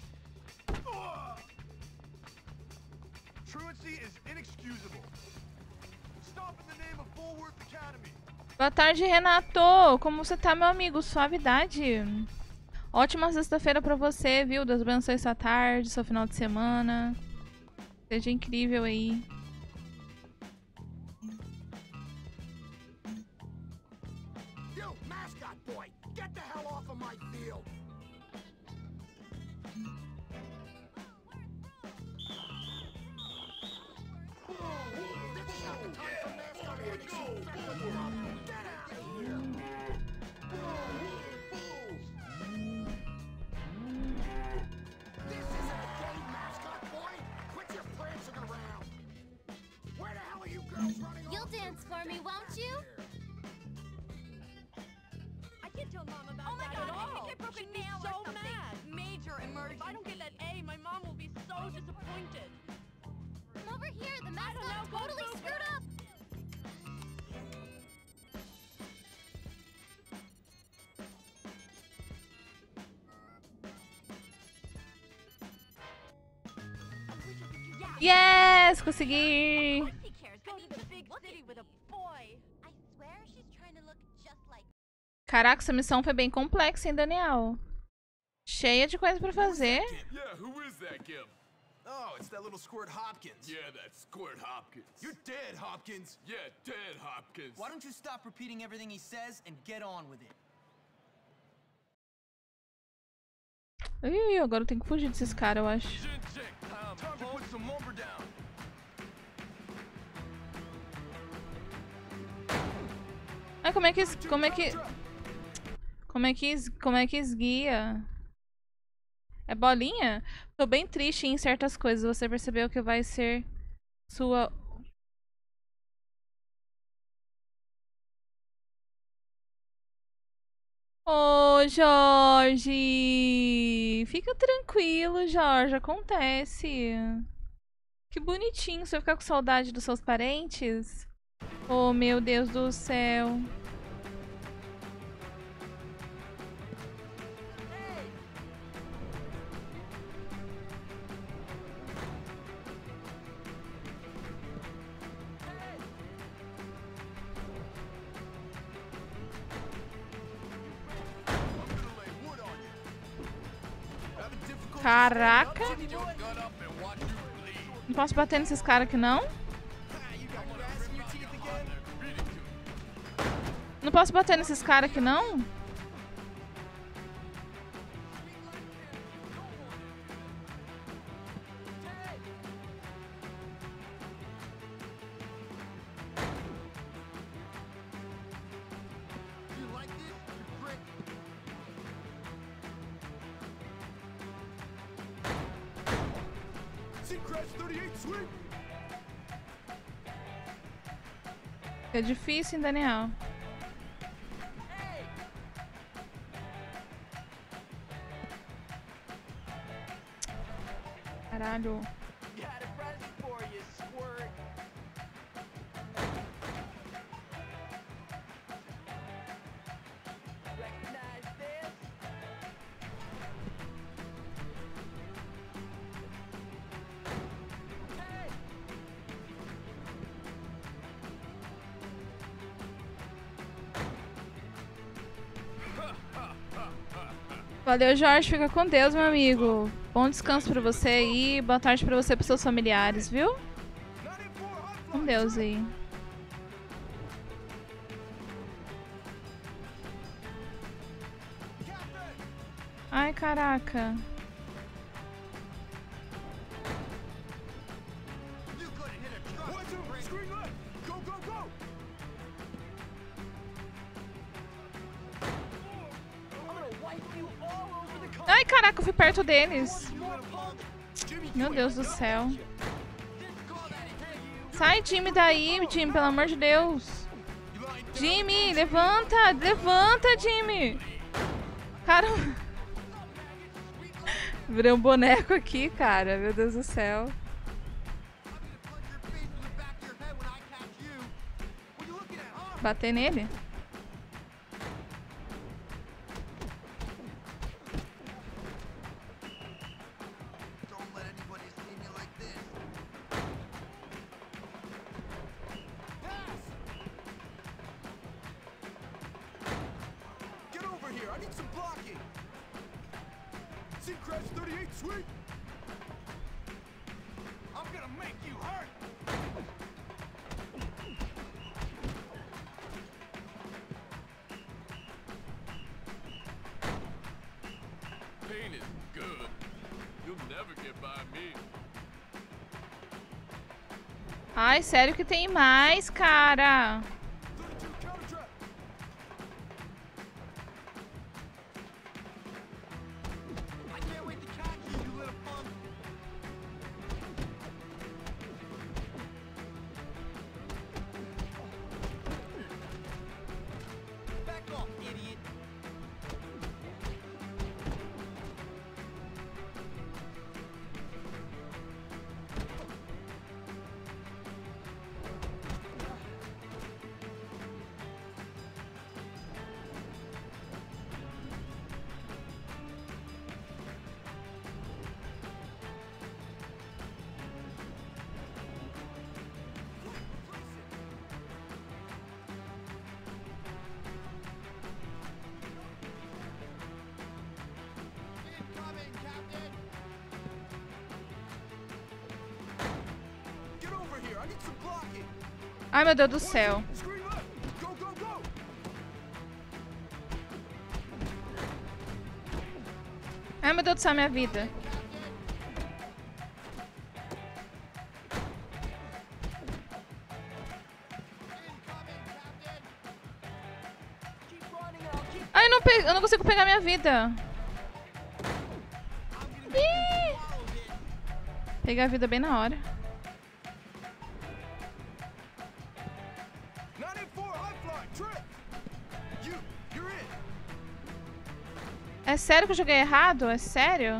Truancy is inexcusable. Stop in the name of Bulwark Academy. Boa tarde, Renato. Como você tá, meu amigo? Suavidade. Ótima sexta-feira pra você, viu? Deus abençoe sua tarde, seu final de semana. Seja incrível aí. You mascot boy, get the hell off of my field. This is not the time for mascot antics, you feckless bum. Get out of here. This isn't a game, mascot boy. Quit your prancing around. Where the hell are you girls running off You'll to? dance for me, won't you? I can't tell Mom about Oh my that God, at I all. think I broke a She'd be nail or so something. mad. Major emergency. If I don't get that A, my mom will be so disappointed. Come over here, the I don't mascot know, go totally Google. screwed up. Yes! Consegui! He cares. Go to the big city with a boy. I swear she's trying to look just like. Caraca, essa missão foi bem complexa, hein, Daniel? Cheia de coisa pra fazer. Yeah, who is that kid? Oh, it's that little Squirt Hopkins. Yeah, that's Squirt Hopkins. You're dead, Hopkins. Yeah, dead, Hopkins. Why don't you stop repeating everything he says and get on with it? Ih, agora eu tenho que fugir desses caras, eu acho. Time to put some lumber down. Ai, como é que Como é que esguia? É bolinha? Tô bem triste em certas coisas. Você percebeu que vai ser sua... Ô, Jorge! Fica tranquilo, Jorge. Acontece. Que bonitinho. Você vai ficar com saudade dos seus parentes? Oh, meu Deus do céu. Caraca. Não posso bater nesses caras aqui, não? Não posso bater nesses caras aqui, não? É difícil, hein, Daniel? Caralho. Valeu, Jorge. Fica com Deus, meu amigo. Bom descanso pra você aí. Boa tarde pra você e pros seus familiares, viu? Com Deus aí. Ai, caraca. Ai, caraca, eu fui perto deles. Meu Deus do céu. Sai, Jimmy, daí, Jimmy, pelo amor de Deus. Jimmy, levanta. Levanta, Jimmy. Cara... Virei um boneco aqui, cara. Meu Deus do céu. Bater nele? Ai, sério que tem mais, cara. Ai, meu Deus do céu. Ai, meu Deus do céu, minha vida. Ai, eu não pegar minha vida. Ih! Pegar a vida bem na hora. É sério que eu joguei errado? É sério?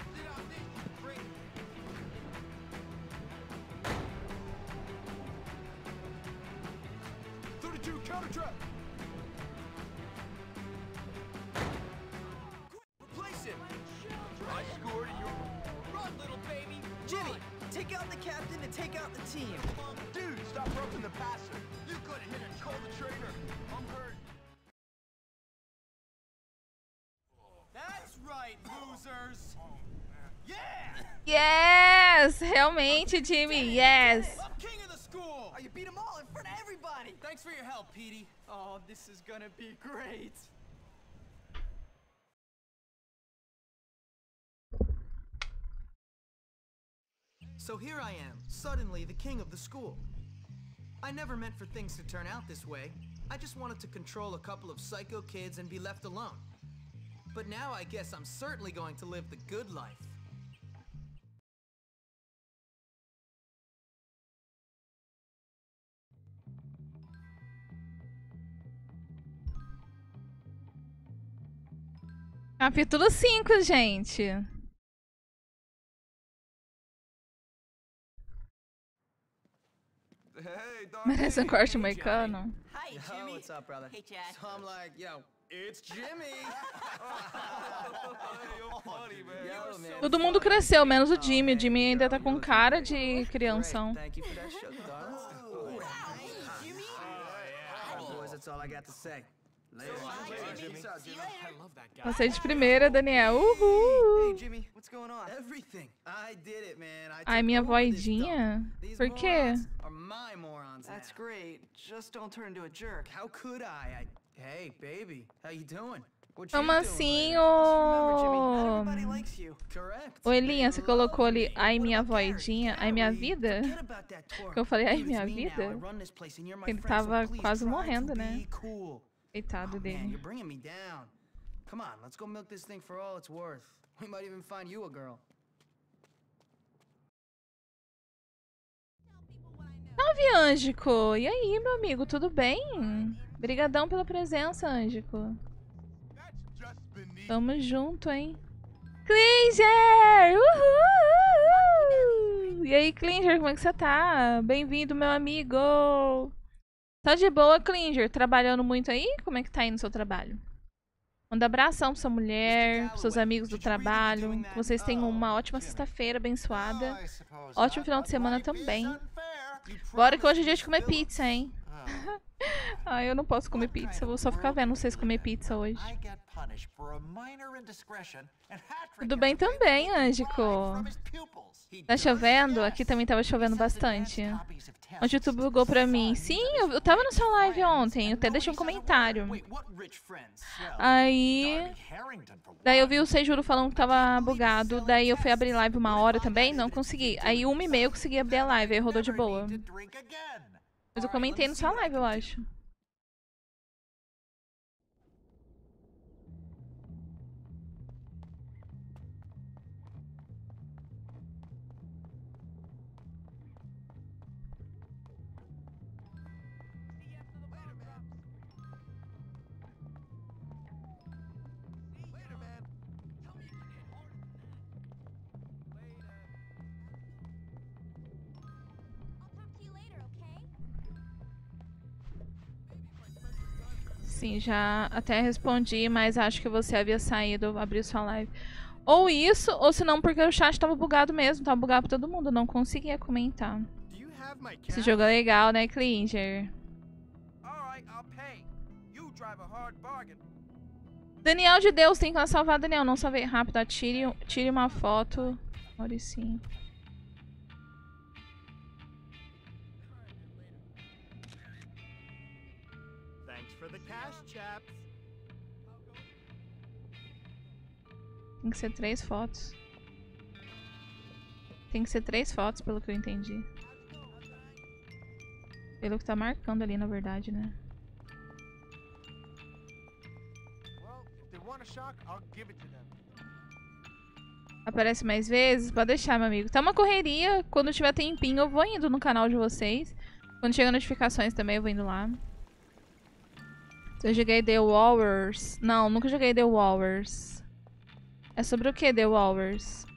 Jimmy, take out the captain and take out the team. Dude, stop roping the passer. You couldn't hit it. Call the trainer. I'm hurt. That's right, losers. Yeah! Yes! Realmente, Jimmy. Yes! I'm king of the school. Oh, you beat them all in front of everybody. Thanks for your help, Petey. Oh, this is gonna be great. So here I am, suddenly the king of the school. I never meant for things to turn out this way. I just wanted to control a couple of psycho kids and be left alone. But now I guess I'm certainly going to live the good life. Capítulo 5, gente. Hey, dog. Merece um corte moicano. Hi, Yo, Jimmy. what's up, brother? Hey, Chad. So I'm like, yo, it's Jimmy. You're funny, man. Yo, man. Todo mundo cresceu, menos o Jimmy. O Jimmy ainda tá com cara de crianção. Thank you for that sugar, darling. Jimmy. Boys, that's all I got to say. Later. Jimmy. See you later. I love that guy. Passei de primeira, Daniel. Hey, Uhul! Jimmy, what's going on? Everything. I did it, man. I Ai, took minha over this voidinha. dump. These Por quê? morons are my morons That's now. great. Just don't turn into a jerk. How could I? Hey, baby, how you doing? What you Como doing assim, later? Remember, Jimmy, not ô... everybody likes you. Correct. Ô, Elinha, você colocou ali, ai, What minha about Gary? voidinha, ai, minha Gary, vida? forget about that twerk. Que eu falei, ai, Dude, minha it's me now. vida? I run this place and you're my Ele friend, so tava please quase try morrendo, to né? be cool. Coitado Man, dele. you're bringing me down. Come on, let's go milk this thing for all it's worth. We might even find you a girl. Salve, Ângico! E aí, meu amigo, tudo bem? Obrigadão pela presença, Ângico. Tamo junto, hein? Klinger! Uhul! E aí, Klinger, como é que você tá? Bem-vindo, meu amigo! Tá de boa, Klinger? Trabalhando muito aí? Como é que tá aí no seu trabalho? Manda abração pra sua mulher, pros seus amigos do trabalho. Que vocês tenham uma ótima sexta-feira abençoada. Ótimo final de semana também. Bora que hoje é dia de comer pizza, hein? Ai, eu não posso comer pizza. Eu vou só ficar vendo vocês comer pizza hoje. Tudo bem também, Ângico. Tá chovendo? Aqui também tava chovendo bastante. Onde tu bugou pra mim? Sim, eu tava na sua live ontem. Eu até deixei um comentário. Aí... Daí eu vi o Seijuro falando que tava bugado. Daí eu fui abrir live 1 hora também. Não consegui. Aí 1h30 eu consegui abrir a live. Aí rodou de boa. Mas eu comentei na sua live, eu acho. Sim, já até respondi, mas acho que você havia saído, abriu sua live. Ou isso, ou se não, porque o chat tava bugado mesmo, tava bugado pra todo mundo, não conseguia comentar. Esse jogo é legal, né, Klinger? Daniel de Deus, tem que lá salvar Daniel, não salvei rápido, tire uma foto. Mauricinho. Tem que ser 3 fotos. Tem que ser 3 fotos, pelo que eu entendi. Pelo que tá marcando ali, na verdade, né? Bioshock, I'll give it to them. Aparece mais vezes? Pode deixar, meu amigo. Tá uma correria. Quando tiver tempinho, eu vou indo no canal de vocês. Quando chega notificações também, eu vou indo lá. Eu joguei The Walrus. Não, nunca joguei The Walrus. É sobre o que, The Walrus?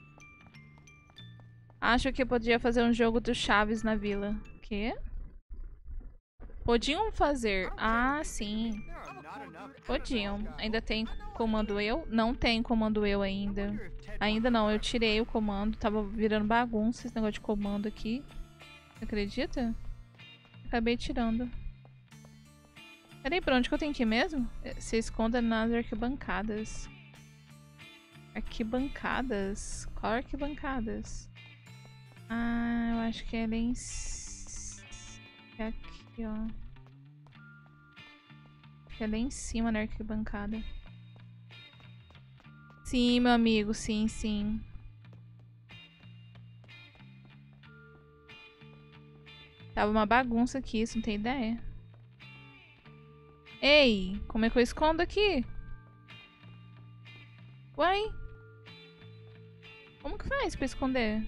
Acho que podia fazer um jogo do Chaves na vila. O quê? Podiam fazer. Ah, sim. Podiam. Ainda tem comando eu? Não tem comando eu ainda. Ainda não, eu tirei o comando. Tava virando bagunça esse negócio de comando aqui. Você acredita? Acabei tirando. Peraí, pra onde que eu tenho que ir mesmo? Se esconda nas arquibancadas. Arquibancadas? Qual arquibancadas? Ah, eu acho que é ali em... É aqui, ó. É lá em cima na arquibancada. Sim, meu amigo. Sim, sim. Tava uma bagunça aqui, isso não tem ideia. Ei, como é que eu escondo aqui? Uai? Como que faz pra esconder?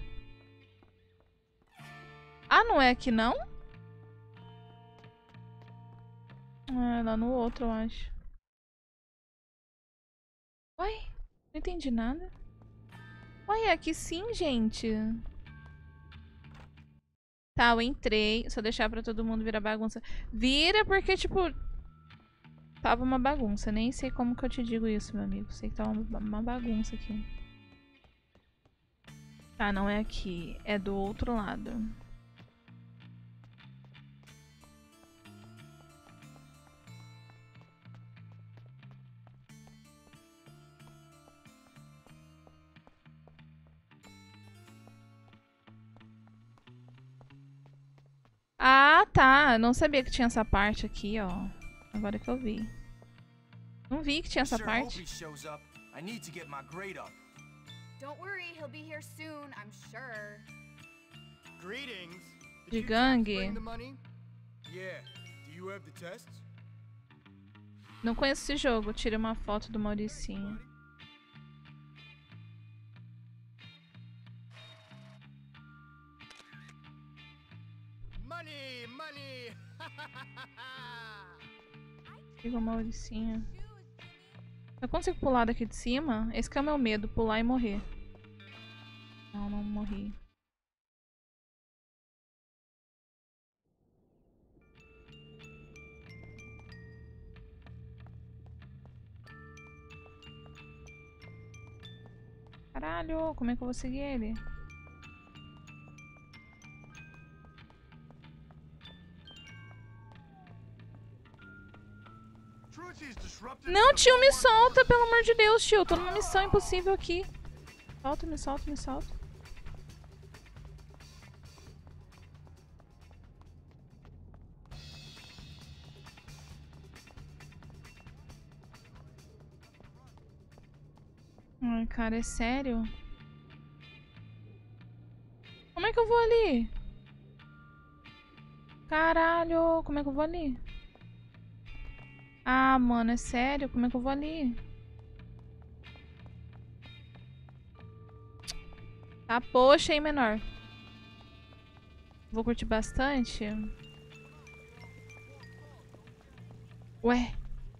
Ah, não é aqui não? Ah, lá no outro, eu acho. Uai, não entendi nada. Uai, é aqui sim, gente. Tá, eu entrei. Só deixar pra todo mundo virar bagunça. Vira porque, tipo... Tava uma bagunça. Nem sei como que eu te digo isso, meu amigo. Sei que tava uma bagunça aqui. Tá, não é aqui. É do outro lado. Ah, tá. Eu não sabia que tinha essa parte aqui, ó. Agora que eu vi. Não vi que tinha essa parte. Don't worry, he'll be here soon, I'm sure. Greetings. De gangue. Yeah. Do you have the tests? Não conheço esse jogo. Tira uma foto do Mauricinho. Money, money. Tira o Mauricinho. Eu consigo pular daqui de cima? Esse que é o meu medo, pular e morrer. Não, não morri. Caralho, como é que eu vou seguir ele? Não, tio, me solta, pelo amor de Deus, tio. Tô numa missão impossível aqui. Solta, me solta, me solta. Ai, cara, é sério? Como é que eu vou ali? Caralho, como é que eu vou ali? Ah, mano, é sério? Como é que eu vou ali? Tá, poxa, hein, menor. Vou curtir bastante. Ué.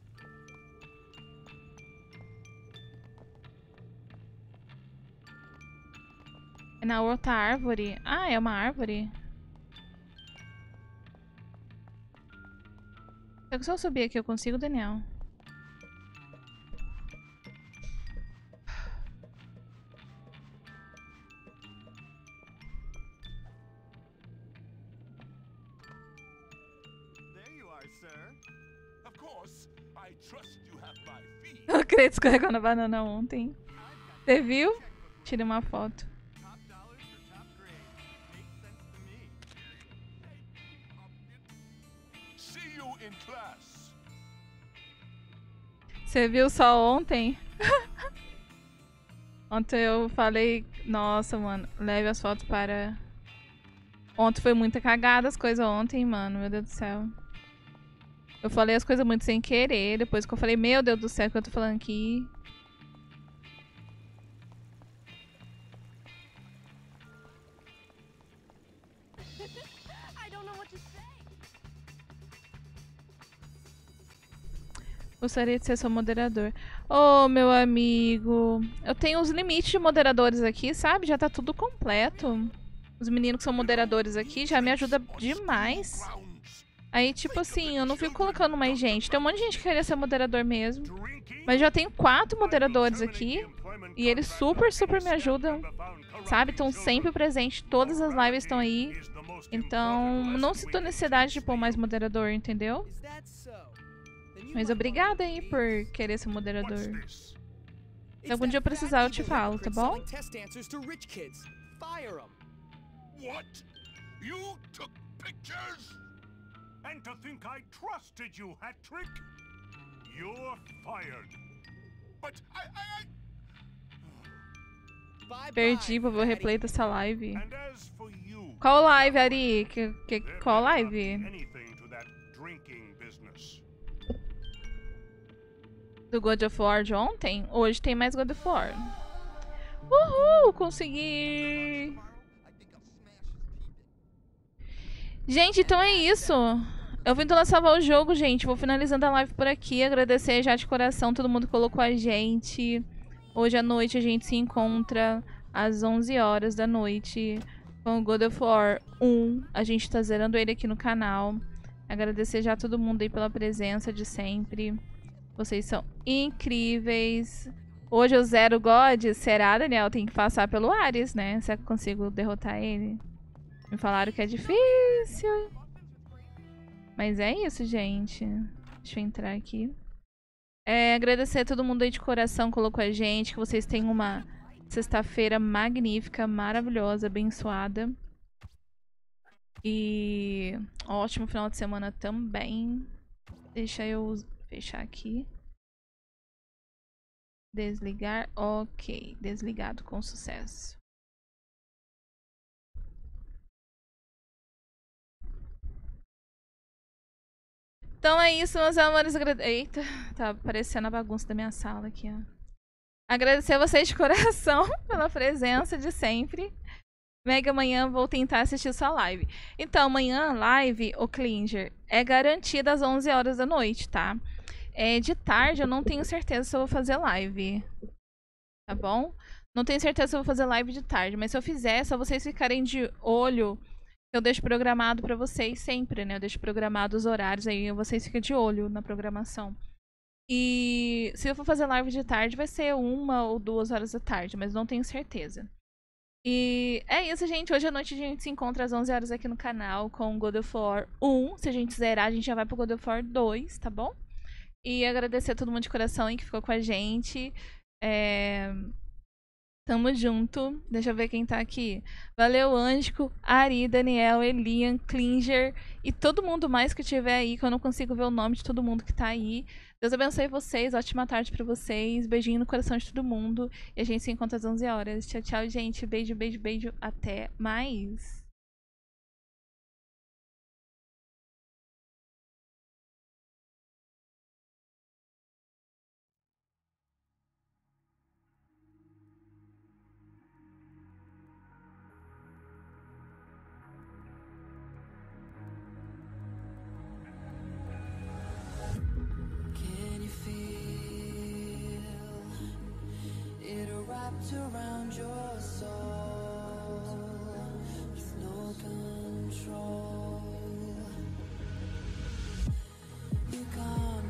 É na outra árvore. Ah, é uma árvore. Só que se eu subir aqui eu consigo, Daniel. Eu queria escorregar na banana ontem. Você viu? Tirei uma foto. Você viu só ontem? Ontem eu falei... Nossa, mano. Leve as fotos para... Ontem foi muita cagada as coisas ontem, mano. Meu Deus do céu. Eu falei as coisas muito sem querer. Depois que eu falei, meu Deus do céu, que eu tô falando aqui. Gostaria de ser seu moderador. Ô, meu amigo. Eu tenho os limites de moderadores aqui, sabe? Já tá tudo completo. Os meninos que são moderadores aqui já me ajudam demais. Aí, tipo assim, eu não fico colocando mais gente. Tem um monte de gente que queria ser moderador mesmo. Mas já tenho 4 moderadores aqui. E eles super, super me ajudam. Sabe? Estão sempre presentes. Todas as lives estão aí. Então, não sinto necessidade de pôr mais moderador, entendeu? Mas obrigada aí por querer ser moderador. Se algum dia eu precisar, eu te falo, tá bom? What? You took pictures? And to think I trusted you, Hat-Trick? You're fired. But Perdi, vou ver o replay dessa live. Qual live, Ari? Qual live? Do God of War de ontem? Hoje tem mais God of War. Uhul! Consegui! Gente, então é isso. Eu vim lá salvar o jogo, gente. Vou finalizando a live por aqui. Agradecer já de coração todo mundo que colocou a gente. Hoje à noite a gente se encontra às 11 horas da noite com o God of War 1. A gente tá zerando ele aqui no canal. Agradecer já a todo mundo aí pela presença de sempre. Vocês são incríveis. Hoje eu zero o God. Será, Daniel? Tem que passar pelo Ares, né? Será que eu consigo derrotar ele? Me falaram que é difícil. Mas é isso, gente. Deixa eu entrar aqui. Agradecer a todo mundo aí de coração que colocou a gente. Que vocês tenham uma sexta-feira magnífica, maravilhosa, abençoada. E ótimo final de semana também. Deixa eu fechar aqui. Desligar. Ok. Desligado com sucesso. Então é isso, meus amores. Eita, tá aparecendo a bagunça da minha sala aqui, ó. Agradecer a vocês de coração pela presença de sempre. Mega, amanhã vou tentar assistir sua live. Então, amanhã, live, o Klinger, é garantida às 11 horas da noite, tá? De tarde, eu não tenho certeza se eu vou fazer live. Tá bom? Não tenho certeza se eu vou fazer live de tarde, mas se eu fizer, é só vocês ficarem de olho. Eu deixo programado pra vocês sempre, né? Eu deixo programado os horários, aí vocês ficam de olho na programação. E se eu for fazer live de tarde, vai ser 1 ou 2 horas da tarde, mas não tenho certeza. E é isso, gente. Hoje à noite a gente se encontra às 11 horas aqui no canal com God of War 1. Se a gente zerar, a gente já vai pro God of War 2, tá bom? E agradecer a todo mundo de coração aí que ficou com a gente. Tamo junto. Deixa eu ver quem tá aqui. Valeu, Ângico, Ari, Daniel, Elian, Klinger e todo mundo mais que tiver aí, que eu não consigo ver o nome de todo mundo que tá aí. Deus abençoe vocês. Ótima tarde pra vocês. Beijinho no coração de todo mundo. E a gente se encontra às 11 horas. Tchau, tchau, gente. Beijo, beijo, beijo. Até mais. Around your soul with no control. You can't